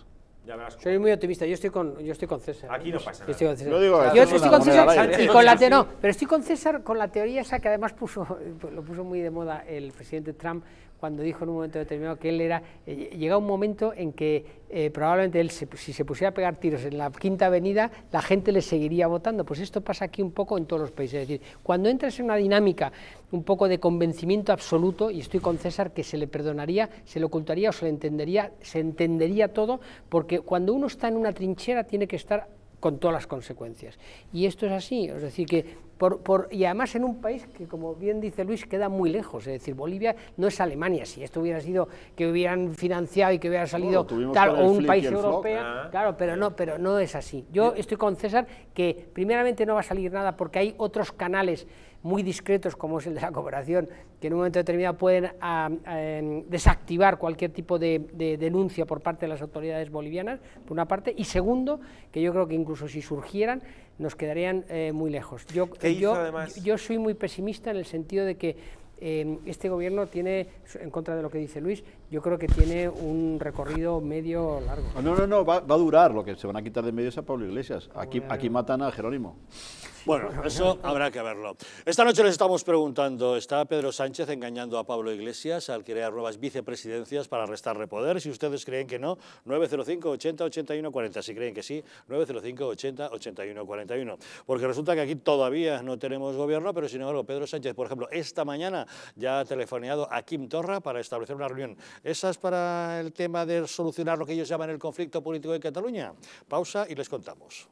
Ya verás. Soy muy optimista, yo estoy con, yo estoy con César. Aquí no pasa Yo estoy con nada. César. Yo digo, Yo esto es estoy una con moneda César al aire. y con la te- no, pero estoy con César con la teoría esa que además puso, lo puso muy de moda el presidente Trump cuando dijo en un momento determinado que él era, eh, llega un momento en que eh, probablemente él, se, si se pusiera a pegar tiros en la Quinta Avenida, la gente le seguiría votando. Pues esto pasa aquí un poco en todos los países. Es decir, cuando entras en una dinámica un poco de convencimiento absoluto, y estoy con César, que se le perdonaría, se le ocultaría o se le entendería, se entendería todo, porque cuando uno está en una trinchera tiene que estar con todas las consecuencias. Y esto es así, es decir, que por, por, y además en un país que, como bien dice Luis, queda muy lejos, es decir, Bolivia no es Alemania. Si esto hubiera sido que hubieran financiado y que hubiera salido Bueno, tal con o el un Flick país y el europeo, Flock. claro, pero no, pero no es así. Yo estoy con César que primeramente no va a salir nada porque hay otros canales muy discretos, como es el de la cooperación, que en un momento determinado pueden a, a, desactivar cualquier tipo de, de denuncia por parte de las autoridades bolivianas, por una parte, y segundo, que yo creo que incluso si surgieran, nos quedarían eh, muy lejos. Yo, ¿Qué hizo, yo, además? yo soy muy pesimista en el sentido de que eh, este gobierno tiene, en contra de lo que dice Luis, yo creo que tiene un recorrido medio largo. No, no, no, va, va a durar. Lo que se van a quitar de medio es a Pablo Iglesias. Aquí, aquí matan a Jerónimo. Bueno, eso habrá que verlo. Esta noche les estamos preguntando, ¿está Pedro Sánchez engañando a Pablo Iglesias al crear nuevas vicepresidencias para restarle poder? Si ustedes creen que no, nueve cero cinco, ochenta, ochenta y uno, cuarenta. Si creen que sí, nueve cero cinco, ochenta, ochenta y uno, cuarenta y uno. Porque resulta que aquí todavía no tenemos gobierno, pero sin embargo Pedro Sánchez, por ejemplo, esta mañana ya ha telefoneado a Quim Torra para establecer una reunión. ¿Esa es para el tema de solucionar lo que ellos llaman el conflicto político de Cataluña? Pausa y les contamos.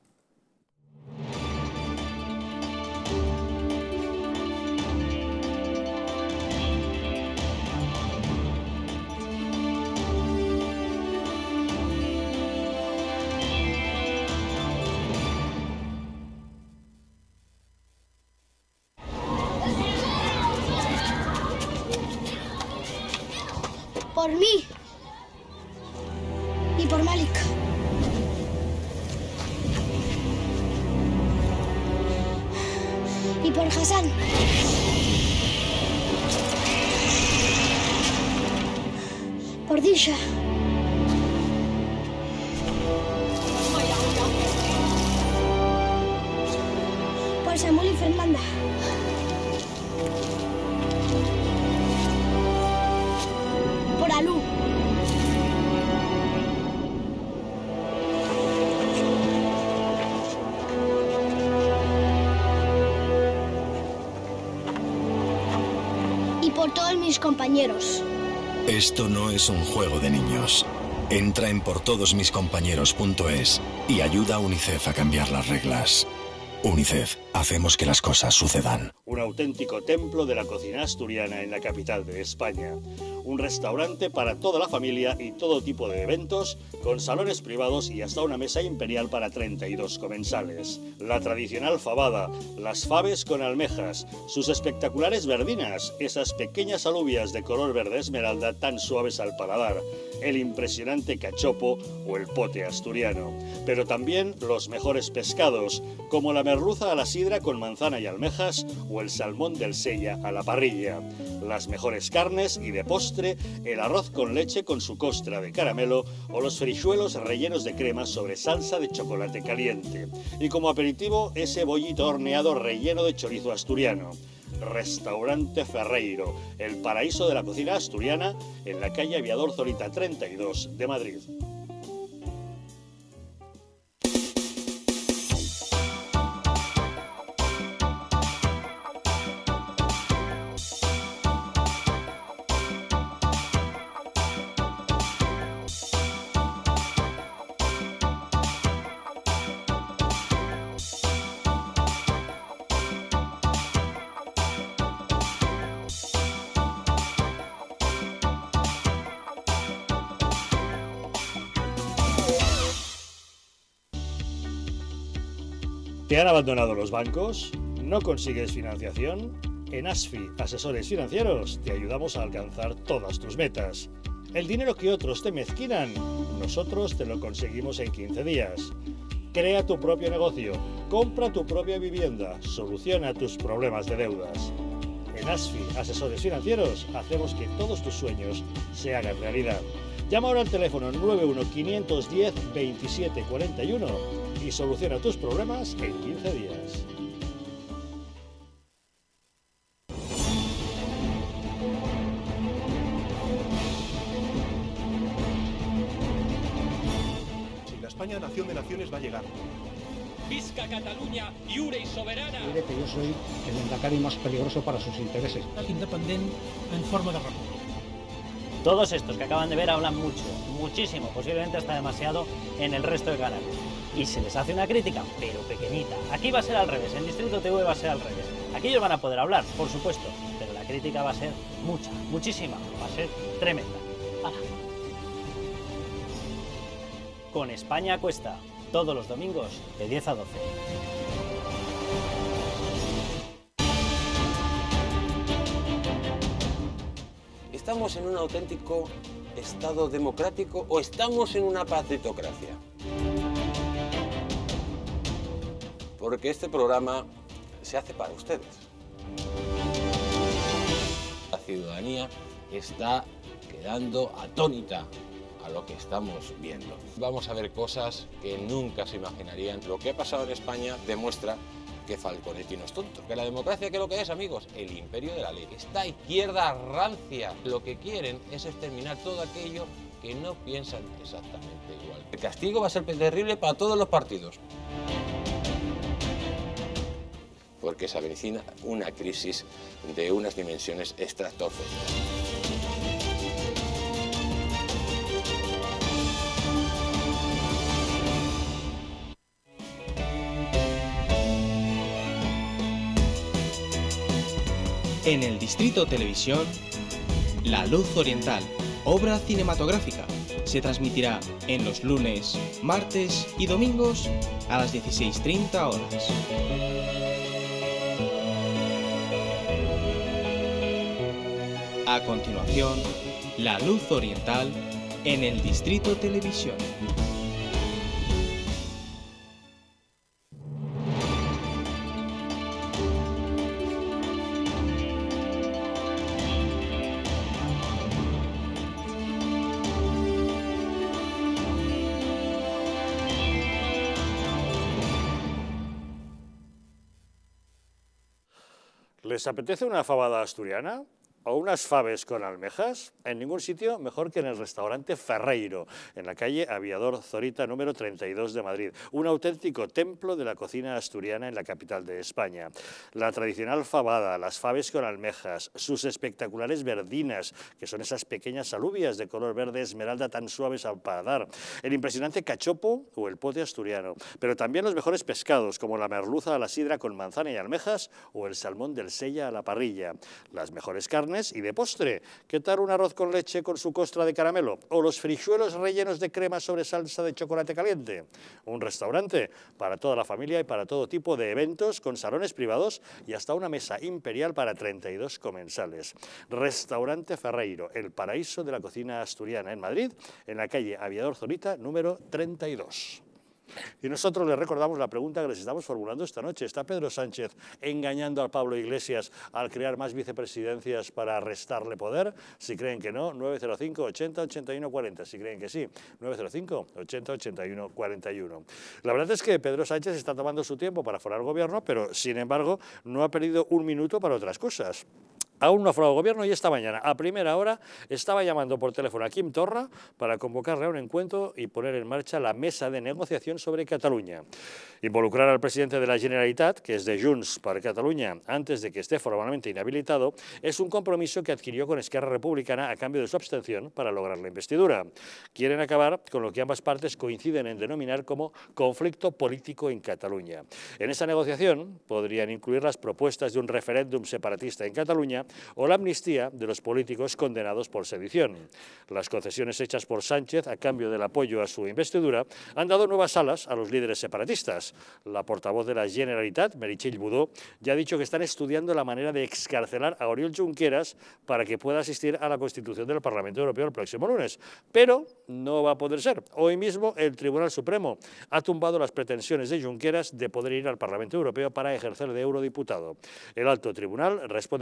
Por mí y por Malik. Y por Hassan. Por Disha. Por Samuel y Fernanda. Por Alú. Y por todos mis compañeros. Esto no es un juego de niños. Entra en por todos mis compañeros punto es y ayuda a UNICEF a cambiar las reglas. UNICEF, hacemos que las cosas sucedan. Un auténtico templo de la cocina asturiana en la capital de España. Un restaurante para toda la familia y todo tipo de eventos, con salones privados y hasta una mesa imperial para treinta y dos comensales. La tradicional fabada, las faves con almejas, sus espectaculares verdinas, esas pequeñas alubias de color verde esmeralda tan suaves al paladar, el impresionante cachopo o el pote asturiano. Pero también los mejores pescados, como la merluza a la sidra con manzana y almejas o el salmón del Sella a la parrilla. Las mejores carnes y de postre, el arroz con leche con su costra de caramelo o los frijuelos rellenos de crema sobre salsa de chocolate caliente. Y como aperitivo, ese bollito horneado relleno de chorizo asturiano. Restaurante Ferreiro, el paraíso de la cocina asturiana en la calle Aviador Zorita treinta y dos de Madrid. ¿Te han abandonado los bancos? ¿No consigues financiación? En ASFI, Asesores Financieros, te ayudamos a alcanzar todas tus metas. El dinero que otros te mezquinan, nosotros te lo conseguimos en quince días. Crea tu propio negocio, compra tu propia vivienda, soluciona tus problemas de deudas. En ASFI, Asesores Financieros, hacemos que todos tus sueños se hagan realidad. Llama ahora al teléfono nueve uno cinco uno cero veintisiete cuarenta y uno y soluciona tus problemas en quince días. Si la España nación de naciones va a llegar. Visca Catalunya, lliure i soberana. Diré que yo soy el endacari más peligroso para sus intereses. Independiente en forma de república. Todos estos que acaban de ver hablan mucho, muchísimo, posiblemente hasta demasiado en el resto de canales. Y se les hace una crítica, pero pequeñita. Aquí va a ser al revés, en Distrito T V va a ser al revés. Aquí ellos van a poder hablar, por supuesto, pero la crítica va a ser mucha, muchísima, va a ser tremenda. ¡Hala! Con España Cuesta, todos los domingos de diez a doce. ¿Estamos en un auténtico Estado democrático o estamos en una partitocracia? Porque este programa se hace para ustedes. La ciudadanía está quedando atónita a lo que estamos viendo. Vamos a ver cosas que nunca se imaginarían. Lo que ha pasado en España demuestra que Falconetti no es tonto. Que la democracia, ¿qué es lo que es, amigos? El imperio de la ley. Esta izquierda rancia lo que quieren es exterminar todo aquello que no piensan exactamente igual. El castigo va a ser terrible para todos los partidos. Porque se avecina una crisis de unas dimensiones estratosféricas. En el Distrito Televisión, La Luz Oriental, obra cinematográfica, se transmitirá en los lunes, martes y domingos a las dieciséis treinta horas. A continuación, La Luz Oriental en el Distrito Televisión. ¿Les apetece una fabada asturiana? ¿O unas faves con almejas? En ningún sitio mejor que en el restaurante Ferreiro, en la calle Aviador Zorita número treinta y dos de Madrid, un auténtico templo de la cocina asturiana en la capital de España. La tradicional fabada, las faves con almejas, sus espectaculares verdinas, que son esas pequeñas alubias de color verde esmeralda tan suaves al paladar, el impresionante cachopo o el pote asturiano, pero también los mejores pescados, como la merluza a la sidra con manzana y almejas o el salmón del Sella a la parrilla, las mejores carnes y de postre, ¿qué tal un arroz con leche con su costra de caramelo? ¿O los frijuelos rellenos de crema sobre salsa de chocolate caliente? Un restaurante para toda la familia y para todo tipo de eventos, con salones privados y hasta una mesa imperial para treinta y dos comensales. Restaurante Ferreiro, el paraíso de la cocina asturiana en Madrid, en la calle Aviador Zorita número treinta y dos. Y nosotros les recordamos la pregunta que les estamos formulando esta noche. ¿Está Pedro Sánchez engañando al Pablo Iglesias al crear más vicepresidencias para restarle poder? Si creen que no, nueve cero cinco, ochenta, ochenta y uno, cuarenta. Si creen que sí, nueve cero cinco, ochenta, ochenta y uno, cuarenta y uno. La verdad es que Pedro Sánchez está tomando su tiempo para formar gobierno, pero sin embargo no ha perdido un minuto para otras cosas. Aún no ha formado gobierno y esta mañana, a primera hora, estaba llamando por teléfono a Quim Torra para convocarle a un encuentro y poner en marcha la mesa de negociación sobre Cataluña. Involucrar al presidente de la Generalitat, que es de Junts per Catalunya, antes de que esté formalmente inhabilitado, es un compromiso que adquirió con Esquerra Republicana a cambio de su abstención para lograr la investidura. Quieren acabar con lo que ambas partes coinciden en denominar como conflicto político en Cataluña. En esa negociación podrían incluir las propuestas de un referéndum separatista en Cataluña o la amnistía de los políticos condenados por sedición. Las concesiones hechas por Sánchez a cambio del apoyo a su investidura han dado nuevas alas a los líderes separatistas. La portavoz de la Generalitat, Meritxell Budó, ya ha dicho que están estudiando la manera de excarcelar a Oriol Junqueras para que pueda asistir a la Constitución del Parlamento Europeo el próximo lunes. Pero no va a poder ser. Hoy mismo el Tribunal Supremo ha tumbado las pretensiones de Junqueras de poder ir al Parlamento Europeo para ejercer de eurodiputado. El alto tribunal responde así al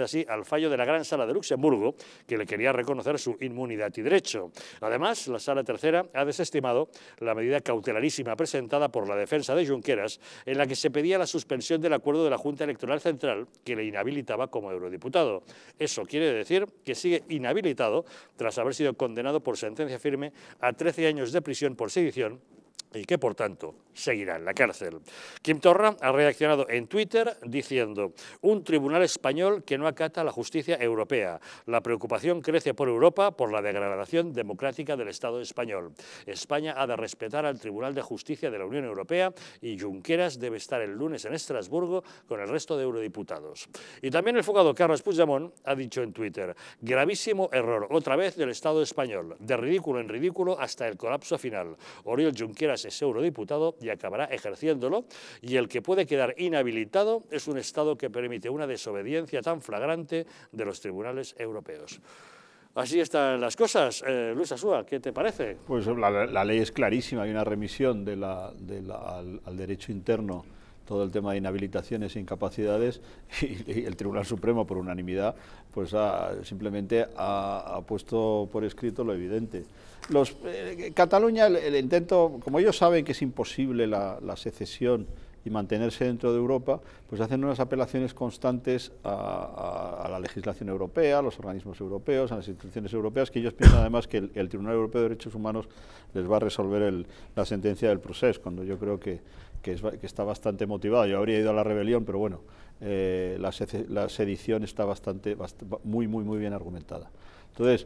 fallo de la Gran Sala de Luxemburgo, que le quería reconocer su inmunidad y derecho. Además, la Sala Tercera ha desestimado la medida cautelarísima presentada por la defensa de Junqueras, en la que se pedía la suspensión del acuerdo de la Junta Electoral Central que le inhabilitaba como eurodiputado. Eso quiere decir que sigue inhabilitado tras haber sido condenado por sentencia firme a trece años de prisión por sedición y que, por tanto, seguirá en la cárcel. Quim Torra ha reaccionado en Twitter diciendo: un tribunal español que no acata la justicia europea. La preocupación crece por Europa por la degradación democrática del Estado español. España ha de respetar al Tribunal de Justicia de la Unión Europea y Junqueras debe estar el lunes en Estrasburgo con el resto de eurodiputados. Y también el fugado Carles Puigdemont ha dicho en Twitter: gravísimo error, otra vez del Estado español, de ridículo en ridículo hasta el colapso final. Oriol Junqueras es eurodiputado y acabará ejerciéndolo, y el que puede quedar inhabilitado es un Estado que permite una desobediencia tan flagrante de los tribunales europeos. Así están las cosas. Eh, Luis Asúa, ¿qué te parece? Pues la, la ley es clarísima, hay una remisión de la, de la, al, al derecho interno, todo el tema de inhabilitaciones e incapacidades, y, y el Tribunal Supremo, por unanimidad, pues ha, simplemente ha, ha puesto por escrito lo evidente. Los, eh, Cataluña, el, el intento, como ellos saben que es imposible la, la secesión y mantenerse dentro de Europa, pues hacen unas apelaciones constantes a, a, a la legislación europea, a los organismos europeos, a las instituciones europeas, que ellos piensan además que el, el Tribunal Europeo de Derechos Humanos les va a resolver el, la sentencia del Procés, cuando yo creo que, que, es, que está bastante motivado. Yo habría ido a la rebelión, pero bueno, eh, la, la sedición está bastante, bast muy, muy, muy bien argumentada. Entonces,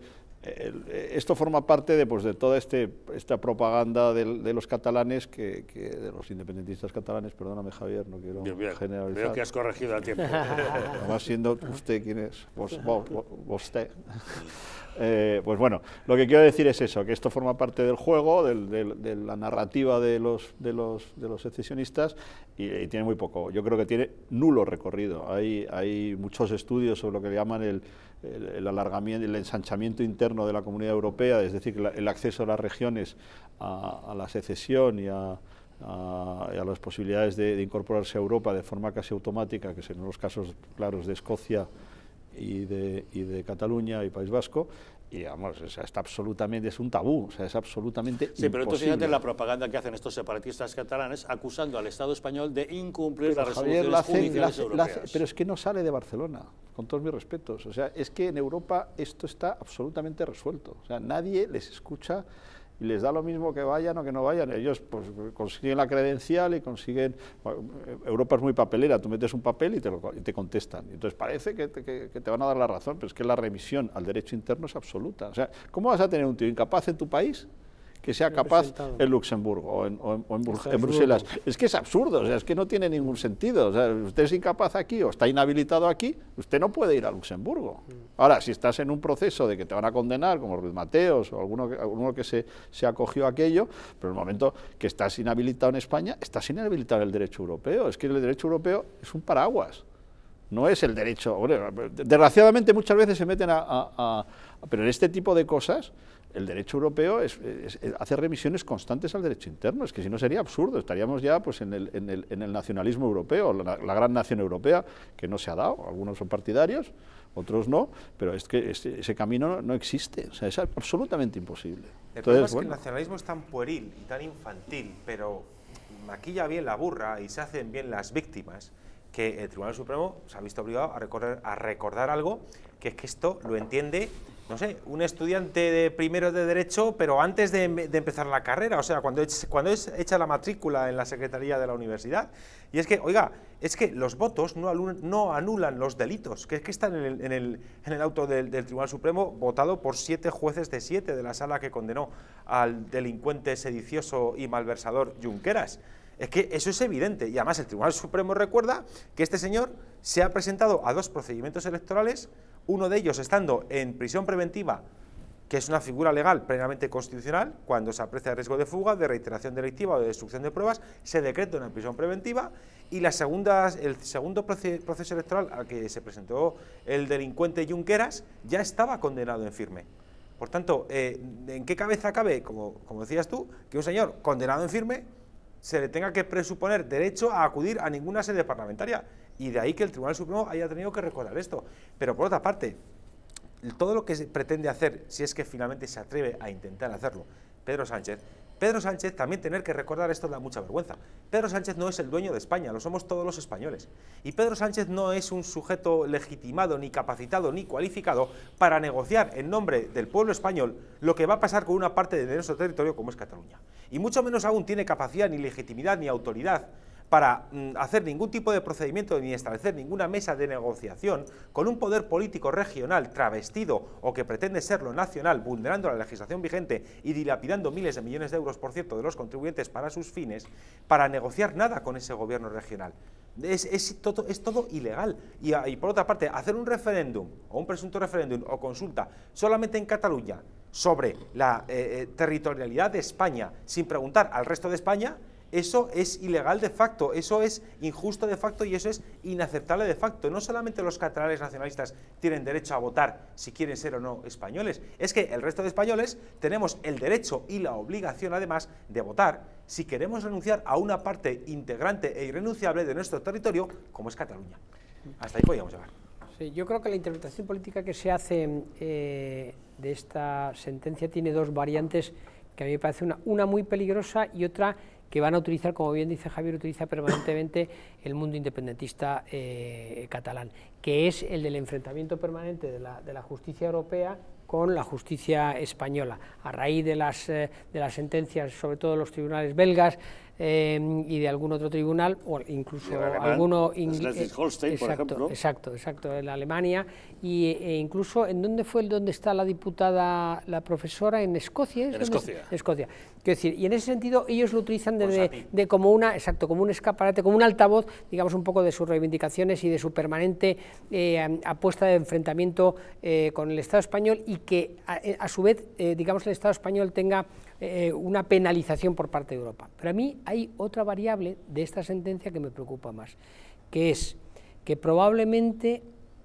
esto forma parte de, pues, de toda este, esta propaganda de, de los catalanes, que, que de los independentistas catalanes, perdóname Javier, no quiero bien, bien. generalizar. Veo que has corregido a tiempo. Además, siendo usted quien es, vos, vos, vos, usted. Eh, pues bueno, lo que quiero decir es eso, que esto forma parte del juego, del, del, de la narrativa de los, de los, de los secesionistas, y, y tiene muy poco. Yo creo que tiene nulo recorrido. Hay, hay muchos estudios sobre lo que le llaman el, el, el alargamiento, el ensanchamiento interno de la Comunidad Europea, es decir, la, el acceso a las regiones a, a la secesión y a, a, y a las posibilidades de, de incorporarse a Europa de forma casi automática, que son los casos claros de Escocia y de, y de Cataluña y País Vasco, y vamos, o sea, está absolutamente, es un tabú, o sea, es absolutamente Sí, pero imposible. tú fíjate en la propaganda que hacen estos separatistas catalanes acusando al Estado español de incumplir pero, las Javier, resoluciones la hacen, judiciales la hace, europeas. la hace, pero es que no sale de Barcelona, con todos mis respetos, o sea, es que en Europa esto está absolutamente resuelto, o sea, nadie les escucha y les da lo mismo que vayan o que no vayan. Ellos pues consiguen la credencial y consiguen... Bueno, Europa es muy papelera, tú metes un papel y te, lo, y te contestan. Entonces parece que te, que, que te van a dar la razón, pero es que la remisión al derecho interno es absoluta. O sea, ¿cómo vas a tener un tío incapaz en tu país que sea capaz en Luxemburgo o en, o en, o en, en Bruselas? Es que es absurdo, o sea, es que no tiene ningún sentido. O sea, usted es incapaz aquí o está inhabilitado aquí, usted no puede ir a Luxemburgo. Ahora, si estás en un proceso de que te van a condenar, como Ruiz Mateos o alguno, alguno que se, se acogió a aquello, pero en el momento que estás inhabilitado en España, estás inhabilitado en el derecho europeo. Es que el derecho europeo es un paraguas. No es el derecho. Bueno, desgraciadamente muchas veces se meten a, a, a... Pero en este tipo de cosas, el derecho europeo es, es, es, hace remisiones constantes al derecho interno. Es que si no sería absurdo, estaríamos ya pues, en, el, en, el, en el nacionalismo europeo, la, la gran nación europea, que no se ha dado. Algunos son partidarios, otros no, pero es que ese, ese camino no, no existe. O sea, es absolutamente imposible. El Entonces, problema es bueno, que el nacionalismo es tan pueril y tan infantil, pero maquilla bien la burra y se hacen bien las víctimas, que el Tribunal Supremo se ha visto obligado a recordar, a recordar algo, que es que esto lo entiende, no sé, un estudiante de primero de Derecho, pero antes de, de empezar la carrera, o sea, cuando es, cuando es hecha la matrícula en la Secretaría de la Universidad. Y es que, oiga, es que los votos no, no anulan los delitos, que es que están en el, en el, en el auto del, del Tribunal Supremo votado por siete jueces de siete de la sala que condenó al delincuente sedicioso y malversador Junqueras. Es que eso es evidente, y además el Tribunal Supremo recuerda que este señor se ha presentado a dos procedimientos electorales, uno de ellos estando en prisión preventiva, que es una figura legal plenamente constitucional. Cuando se aprecia riesgo de fuga, de reiteración delictiva o de destrucción de pruebas, se decreta una prisión preventiva, y la segunda, el segundo proceso electoral al que se presentó el delincuente Junqueras ya estaba condenado en firme. Por tanto, eh, ¿en qué cabeza cabe, como, como decías tú, que un señor condenado en firme se le tenga que presuponer derecho a acudir a ninguna sede parlamentaria? Y de ahí que el Tribunal Supremo haya tenido que recordar esto. Pero por otra parte, todo lo que se pretende hacer, si es que finalmente se atreve a intentar hacerlo, Pedro Sánchez, Pedro Sánchez también tener que recordar esto da mucha vergüenza. Pedro Sánchez no es el dueño de España, lo somos todos los españoles. Y Pedro Sánchez no es un sujeto legitimado, ni capacitado, ni cualificado para negociar en nombre del pueblo español lo que va a pasar con una parte de nuestro territorio como es Cataluña. Y mucho menos aún tiene capacidad, ni legitimidad, ni autoridad para mm, hacer ningún tipo de procedimiento ni establecer ninguna mesa de negociación con un poder político regional travestido o que pretende serlo nacional, vulnerando la legislación vigente y dilapidando miles de millones de euros, por cierto, de los contribuyentes para sus fines, para negociar nada con ese gobierno regional. Es, es, todo, es todo ilegal. Y, y por otra parte, hacer un referéndum o un presunto referéndum o consulta solamente en Cataluña sobre la eh, eh, territorialidad de España sin preguntar al resto de España, eso es ilegal de facto, eso es injusto de facto y eso es inaceptable de facto. No solamente los catalanes nacionalistas tienen derecho a votar si quieren ser o no españoles, es que el resto de españoles tenemos el derecho y la obligación además de votar si queremos renunciar a una parte integrante e irrenunciable de nuestro territorio como es Cataluña. Hasta ahí podríamos llegar. Sí, yo creo que la interpretación política que se hace eh, de esta sentencia tiene dos variantes que a mí me parece una, una muy peligrosa y otra que van a utilizar, como bien dice Javier, utiliza permanentemente el mundo independentista eh, catalán, que es el del enfrentamiento permanente de la, de la justicia europea con la justicia española, a raíz de las, eh, de las sentencias, sobre todo de los tribunales belgas eh, y de algún otro tribunal, o incluso alemán, alguno... Schleswig-Holstein, por ejemplo. Exacto, exacto, en Alemania, y, e incluso, ¿en dónde fue donde está la diputada, la profesora? En Escocia. ¿Es en Escocia. En Escocia. Quiero decir, y en ese sentido ellos lo utilizan de, de, de como una, exacto, como un escaparate, como un altavoz, digamos, un poco de sus reivindicaciones y de su permanente eh, apuesta de enfrentamiento eh, con el Estado español, y que a, a su vez, eh, digamos, el Estado español tenga eh, una penalización por parte de Europa. Pero a mí hay otra variable de esta sentencia que me preocupa más, que es que probablemente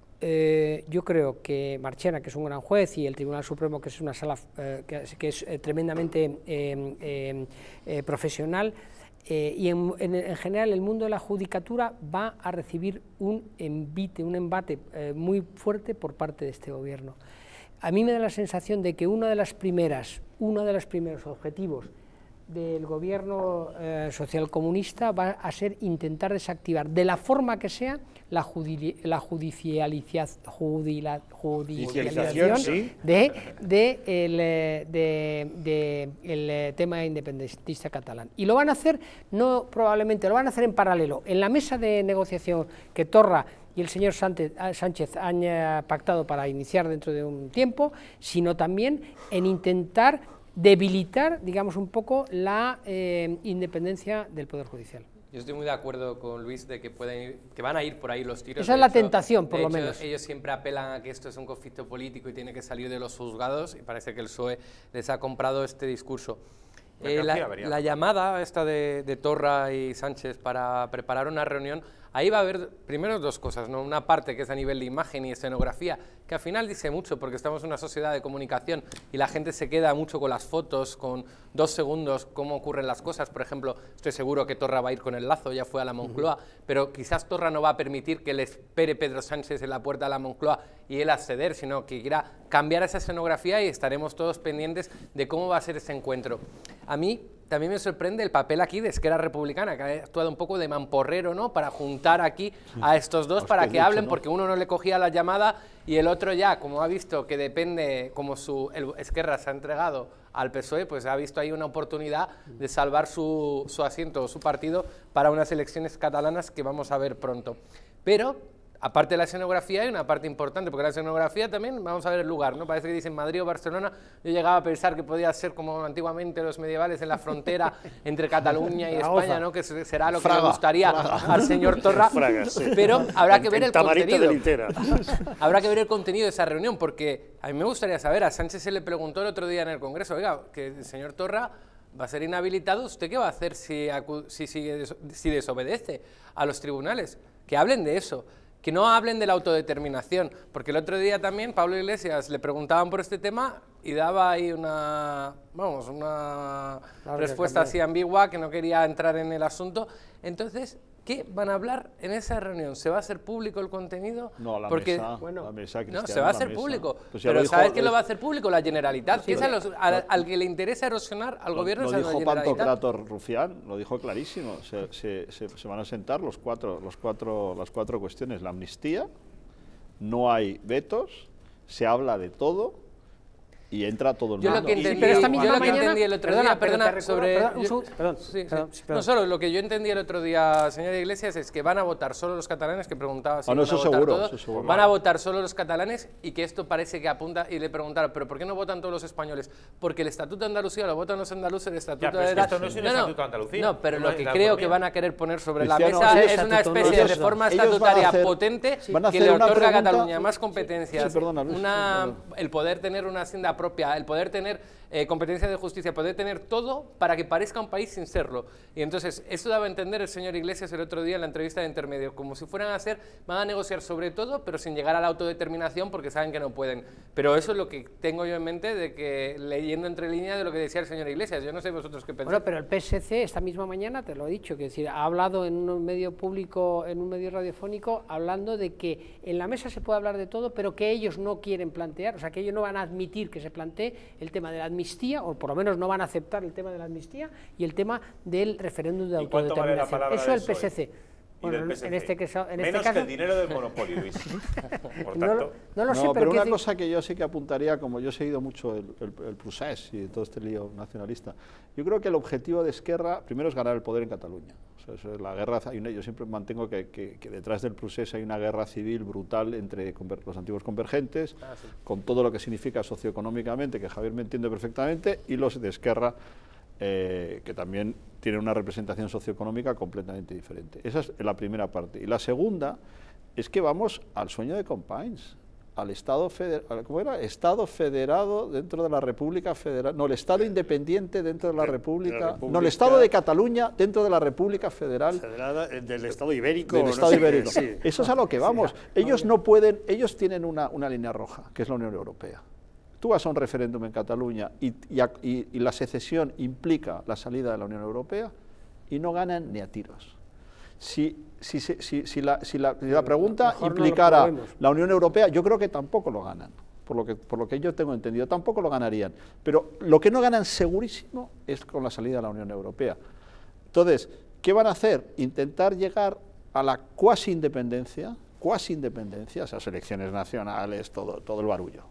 eh, yo creo que Marchena, que es un gran juez, y el Tribunal Supremo, que es una sala eh, que, que es eh, tremendamente eh, eh, eh, profesional, eh, y en, en, en general el mundo de la judicatura va a recibir un envite, un embate eh, muy fuerte por parte de este gobierno. A mí me da la sensación de que una de las primeras, uno de los primeros objetivos del gobierno eh, socialcomunista va a ser intentar desactivar, de la forma que sea, la, judi la judicialización, judila judicialización ¿sí? de, de, el, de, de el tema independentista catalán. Y lo van a hacer, no probablemente, lo van a hacer en paralelo. En la mesa de negociación que Torra y el señor Sánchez han eh, pactado para iniciar dentro de un tiempo, sino también en intentar debilitar, digamos, un poco la eh, independencia del Poder Judicial. Yo estoy muy de acuerdo con Luis de que, pueden ir, que van a ir por ahí los tiros. Esa es la tentación, por lo menos. Ellos siempre apelan a que esto es un conflicto político y tiene que salir de los juzgados, y parece que el P S O E les ha comprado este discurso. Eh, la, la llamada esta de, de Torra y Sánchez para preparar una reunión, ahí va a haber primero dos cosas, ¿no? Una parte que es a nivel de imagen y escenografía, que al final dice mucho porque estamos en una sociedad de comunicación y la gente se queda mucho con las fotos, con dos segundos cómo ocurren las cosas. Por ejemplo, estoy seguro que Torra va a ir con el lazo, ya fue a la Moncloa, uh-huh. pero quizás Torra no va a permitir que le espere Pedro Sánchez en la puerta de la Moncloa y él acceder, sino que quiera cambiar esa escenografía, y estaremos todos pendientes de cómo va a ser ese encuentro. A mí también me sorprende el papel aquí de Esquerra Republicana, que ha actuado un poco de mamporrero, ¿no?, para juntar aquí a estos dos para que hablen, porque uno no le cogía la llamada y el otro ya, como ha visto que depende, como su el Esquerra se ha entregado al P S O E, pues ha visto ahí una oportunidad de salvar su, su asiento o su partido para unas elecciones catalanas que vamos a ver pronto. Pero aparte de la escenografía hay una parte importante, porque la escenografía también, vamos a ver el lugar, ¿no? Parece que dicen Madrid o Barcelona. Yo llegaba a pensar que podía ser como antiguamente los medievales en la frontera entre Cataluña y España, ¿no? Que será lo que Fraga, le gustaría Fraga. al señor Torra, Fraga, sí. Pero habrá que ver el contenido. Habrá que ver el contenido de esa reunión, porque a mí me gustaría saber, a Sánchez se le preguntó el otro día en el Congreso, oiga, que el señor Torra va a ser inhabilitado, ¿usted qué va a hacer si, si, si, si desobedece a los tribunales? Que hablen de eso. Que no hablen de la autodeterminación, porque el otro día también Pablo Iglesias le preguntaban por este tema y daba ahí una, vamos, una claro, respuesta así ambigua, que no quería entrar en el asunto. Entonces, ¿Qué van a hablar en esa reunión? ¿Se va a hacer público el contenido? No, la Porque, mesa, bueno, la mesa, no, se va a hacer mesa. público. Pues pero dijo, ¿sabes quién lo va a hacer público? La Generalitat. Sí, que es a los, al, al que le interesa erosionar al lo, gobierno. Lo es a la dijo Generalitat. Pantocrator Rufián, lo dijo clarísimo. Se, se, se, se van a sentar los cuatro, los cuatro, las cuatro cuestiones. La amnistía, no hay vetos, se habla de todo. Y entra todo el yo mundo. Lo que entendí, pero esta yo misma lo que mañana, entendí el otro perdona, día, perdona, perdona sobre... perdón, yo, perdón, perdón, sí, sí. perdón, perdón. No, solo lo que yo entendí el otro día, señora Iglesias, es que van a votar solo los catalanes, que preguntaba si ah, no, van a eso votar seguro, todo, eso seguro. van a votar solo los catalanes y que esto parece que apunta, y le preguntaron, ¿pero por qué no votan todos los españoles? Porque el Estatuto de Andalucía lo votan los andaluces, el Estatuto ya, pero de... es que esto no es un no, Estatuto no, de Andalucía. No, pero no lo que la creo autonomía. que van a querer poner sobre Cristiano, la mesa ellos, es una especie ellos, de reforma ellos estatutaria hacer, potente sí, que le otorga a pregunta, Cataluña más competencias, sí, sí, perdona, Luis, una, perdona. el poder tener una hacienda propia, el poder tener eh, competencia de justicia, poder tener todo para que parezca un país sin serlo. Y entonces, eso daba a entender el señor Iglesias el otro día en la entrevista de intermedio, como si fueran a hacer, van a negociar sobre todo, pero sin llegar a la autodeterminación porque saben que no pueden. Pero eso es lo que tengo yo en mente, de que leyendo entre líneas de lo que decía el señor Iglesias, yo no sé vosotros qué pensáis. Bueno, pero el P S C esta misma mañana, te lo he dicho, que decir, ha hablado en un medio público, en un medio radiofónico, hablando de que en la mesa se puede hablar de todo, pero que ellos no quieren plantear, o sea, que ellos no van a admitir que se plantee el tema de la amnistía, o por lo menos no van a aceptar el tema de la amnistía y el tema del referéndum de autodeterminación. Vale Eso es el P S C. Bueno, P S C. en este, caso, en Menos este caso... que el dinero del monopolio, Luis. Por no, tanto... no lo sé, no, pero, pero una que cosa que yo sí que apuntaría, como yo he seguido mucho el, el, el procés y todo este lío nacionalista, yo creo que el objetivo de Esquerra, primero es ganar el poder en Cataluña. O sea, eso es la guerra, hay una, yo siempre mantengo que, que, que detrás del procés hay una guerra civil brutal entre los antiguos convergentes, ah, sí. con todo lo que significa socioeconómicamente, que Javier me entiende perfectamente, y los de Esquerra, Eh, que también tiene una representación socioeconómica completamente diferente. Esa es la primera parte. Y la segunda es que vamos al sueño de Companys, al Estado, feder, ¿cómo era? Estado federado dentro de la República Federal, no, el Estado independiente dentro de la República, la República no, el Estado de Cataluña dentro de la República Federal. Federada del Estado Ibérico. Del no Estado sé Ibérico. Qué, sí. Eso es a lo que vamos. Sí, ellos no pueden, ellos tienen una, una línea roja, que es la Unión Europea. Tú vas a un referéndum en Cataluña y, y, y, y la secesión implica la salida de la Unión Europea y no ganan ni a tiros. Si, si, si, si, la, si, la, si la pregunta Mejor implicara no la Unión Europea, yo creo que tampoco lo ganan, por lo, que, por lo que yo tengo entendido, tampoco lo ganarían. Pero lo que no ganan segurísimo es con la salida de la Unión Europea. Entonces, ¿qué van a hacer? Intentar llegar a la cuasi independencia, cuasi independencia, esas elecciones nacionales, todo, todo el barullo.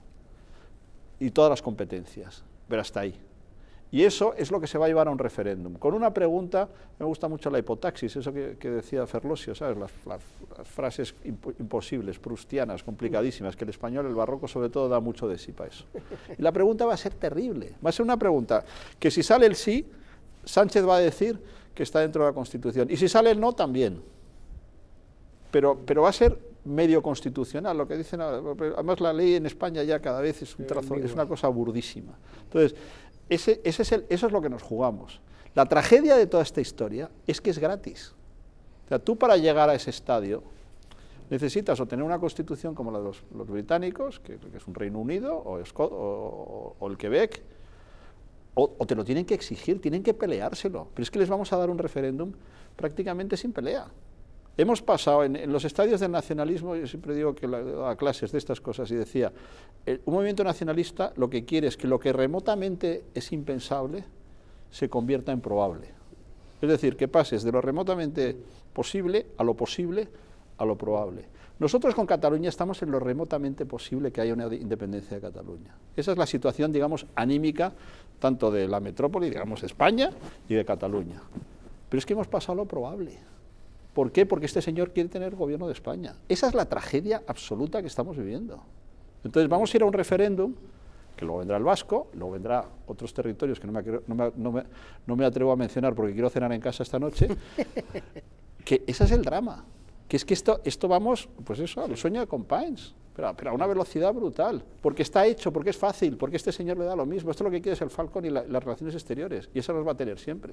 Y todas las competencias, pero hasta ahí. Y eso es lo que se va a llevar a un referéndum. Con una pregunta, me gusta mucho la hipotaxis, eso que, que decía Ferlosio, ¿sabes? Las, las, las frases imp imposibles, prustianas, complicadísimas, que el español, el barroco sobre todo, da mucho de sí para eso. Y la pregunta va a ser terrible, va a ser una pregunta que si sale el sí, Sánchez va a decir que está dentro de la Constitución, y si sale el no, también. Pero, pero va a ser medio constitucional, lo que dicen, además la ley en España ya cada vez es un trazo, es una cosa burdísima. Entonces, ese, ese es el, eso es lo que nos jugamos. La tragedia de toda esta historia es que es gratis. O sea, tú para llegar a ese estadio necesitas o tener una constitución como la de los, los británicos, que, que es un Reino Unido, o, Scott, o, o el Quebec, o, o te lo tienen que exigir, tienen que peleárselo. Pero es que les vamos a dar un referéndum prácticamente sin pelea. Hemos pasado en, en los estadios del nacionalismo, yo siempre digo que a clases de estas cosas y decía, el, un movimiento nacionalista lo que quiere es que lo que remotamente es impensable se convierta en probable. Es decir, que pases de lo remotamente posible a lo posible a lo probable. Nosotros con Cataluña estamos en lo remotamente posible que haya una independencia de Cataluña. Esa es la situación, digamos, anímica tanto de la metrópoli, digamos, de España y de Cataluña. Pero es que hemos pasado a lo probable. ¿Por qué? Porque este señor quiere tener gobierno de España. Esa es la tragedia absoluta que estamos viviendo. Entonces vamos a ir a un referéndum, que luego vendrá el vasco, luego vendrá otros territorios que no me, no me, no me, no me atrevo a mencionar porque quiero cenar en casa esta noche, que ese es el drama. Que es que esto, esto vamos, pues eso, al sueño de Companys, pero, pero a una velocidad brutal, porque está hecho, porque es fácil, porque este señor le da lo mismo. Esto es lo que quiere es el Falcon y la, las relaciones exteriores, y eso los va a tener siempre.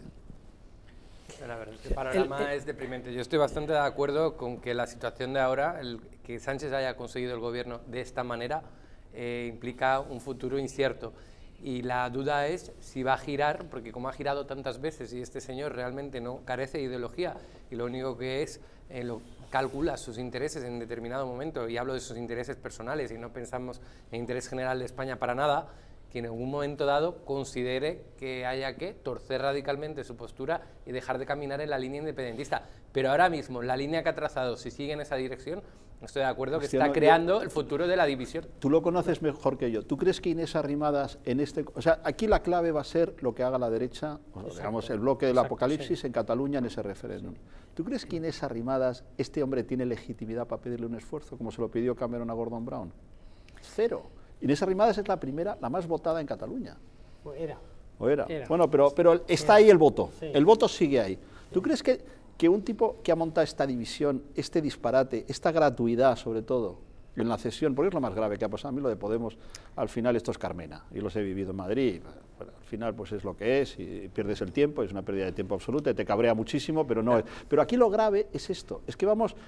La verdad, el panorama el, el, es deprimente. Yo estoy bastante de acuerdo con que la situación de ahora, el, que Sánchez haya conseguido el gobierno de esta manera, eh, implica un futuro incierto. Y la duda es si va a girar, porque como ha girado tantas veces y este señor realmente no carece de ideología y lo único que es, eh, lo, calcula sus intereses en determinado momento, y hablo de sus intereses personales y no pensamos en interés general de España para nada, que en algún momento dado considere que haya que torcer radicalmente su postura y dejar de caminar en la línea independentista. Pero ahora mismo, la línea que ha trazado, si sigue en esa dirección, estoy de acuerdo que Hostia, está no, creando yo, el futuro de la división. Tú lo conoces mejor que yo. ¿Tú crees que Inés Arrimadas en este... O sea, aquí la clave va a ser lo que haga la derecha, o Exacto. digamos, el bloque del Exacto, apocalipsis sí. en Cataluña en ese referéndum. Sí. ¿Tú crees que Inés Arrimadas, este hombre tiene legitimidad para pedirle un esfuerzo, como se lo pidió Cameron a Gordon Brown? Cero. Inés Arrimadas es la primera, la más votada en Cataluña. O era. O era. era. Bueno, pero, pero está era. ahí el voto. Sí. El voto sigue ahí. ¿Tú crees que, que un tipo que ha montado esta división, este disparate, esta gratuidad sobre todo, en la cesión, porque es lo más grave que ha pasado a mí, lo de Podemos, al final esto es Carmena, y los he vivido en Madrid, bueno, al final pues es lo que es, y pierdes el tiempo, es una pérdida de tiempo absoluta, y te cabrea muchísimo, pero no es. Pero aquí lo grave es esto, es que vamos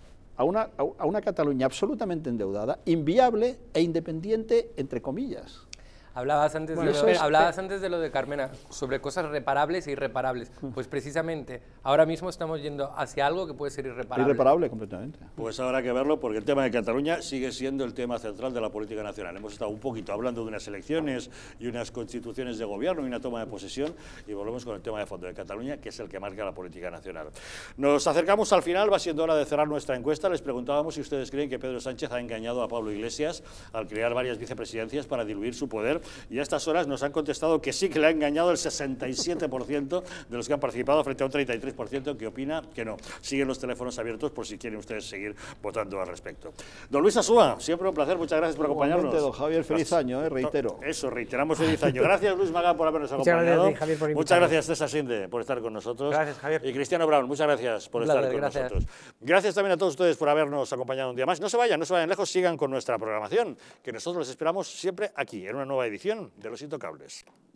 a una, a una Cataluña absolutamente endeudada, inviable e independiente, entre comillas. Hablabas antes, bueno, de lo, es, hablabas antes de lo de Carmena, sobre cosas reparables e irreparables. Pues precisamente, ahora mismo estamos yendo hacia algo que puede ser irreparable. Irreparable completamente. Pues habrá que verlo, porque el tema de Cataluña sigue siendo el tema central de la política nacional. Hemos estado un poquito hablando de unas elecciones y unas constituciones de gobierno y una toma de posesión, y volvemos con el tema de fondo de Cataluña, que es el que marca la política nacional. Nos acercamos al final, va siendo hora de cerrar nuestra encuesta. Les preguntábamos si ustedes creen que Pedro Sánchez ha engañado a Pablo Iglesias al crear varias vicepresidencias para diluir su poder. Y a estas horas nos han contestado que sí, que le ha engañado el sesenta y siete por ciento de los que han participado frente a un treinta y tres por ciento que opina que no. Siguen los teléfonos abiertos por si quieren ustedes seguir votando al respecto. Don Luis Asúa, siempre un placer, muchas gracias por acompañarnos. Don Javier, feliz año, eh, reitero. Eso, reiteramos feliz año. Gracias, Luis Magán, por habernos muchas acompañado. Gracias, Javier, por muchas gracias, César Sinde, por estar con nosotros. Gracias, Javier. Y Cristiano Brown, muchas gracias por un estar placer, con gracias. nosotros. Gracias también a todos ustedes por habernos acompañado un día más. No se vayan, no se vayan lejos, sigan con nuestra programación, que nosotros les esperamos siempre aquí, en una nueva edición de Los Intocables.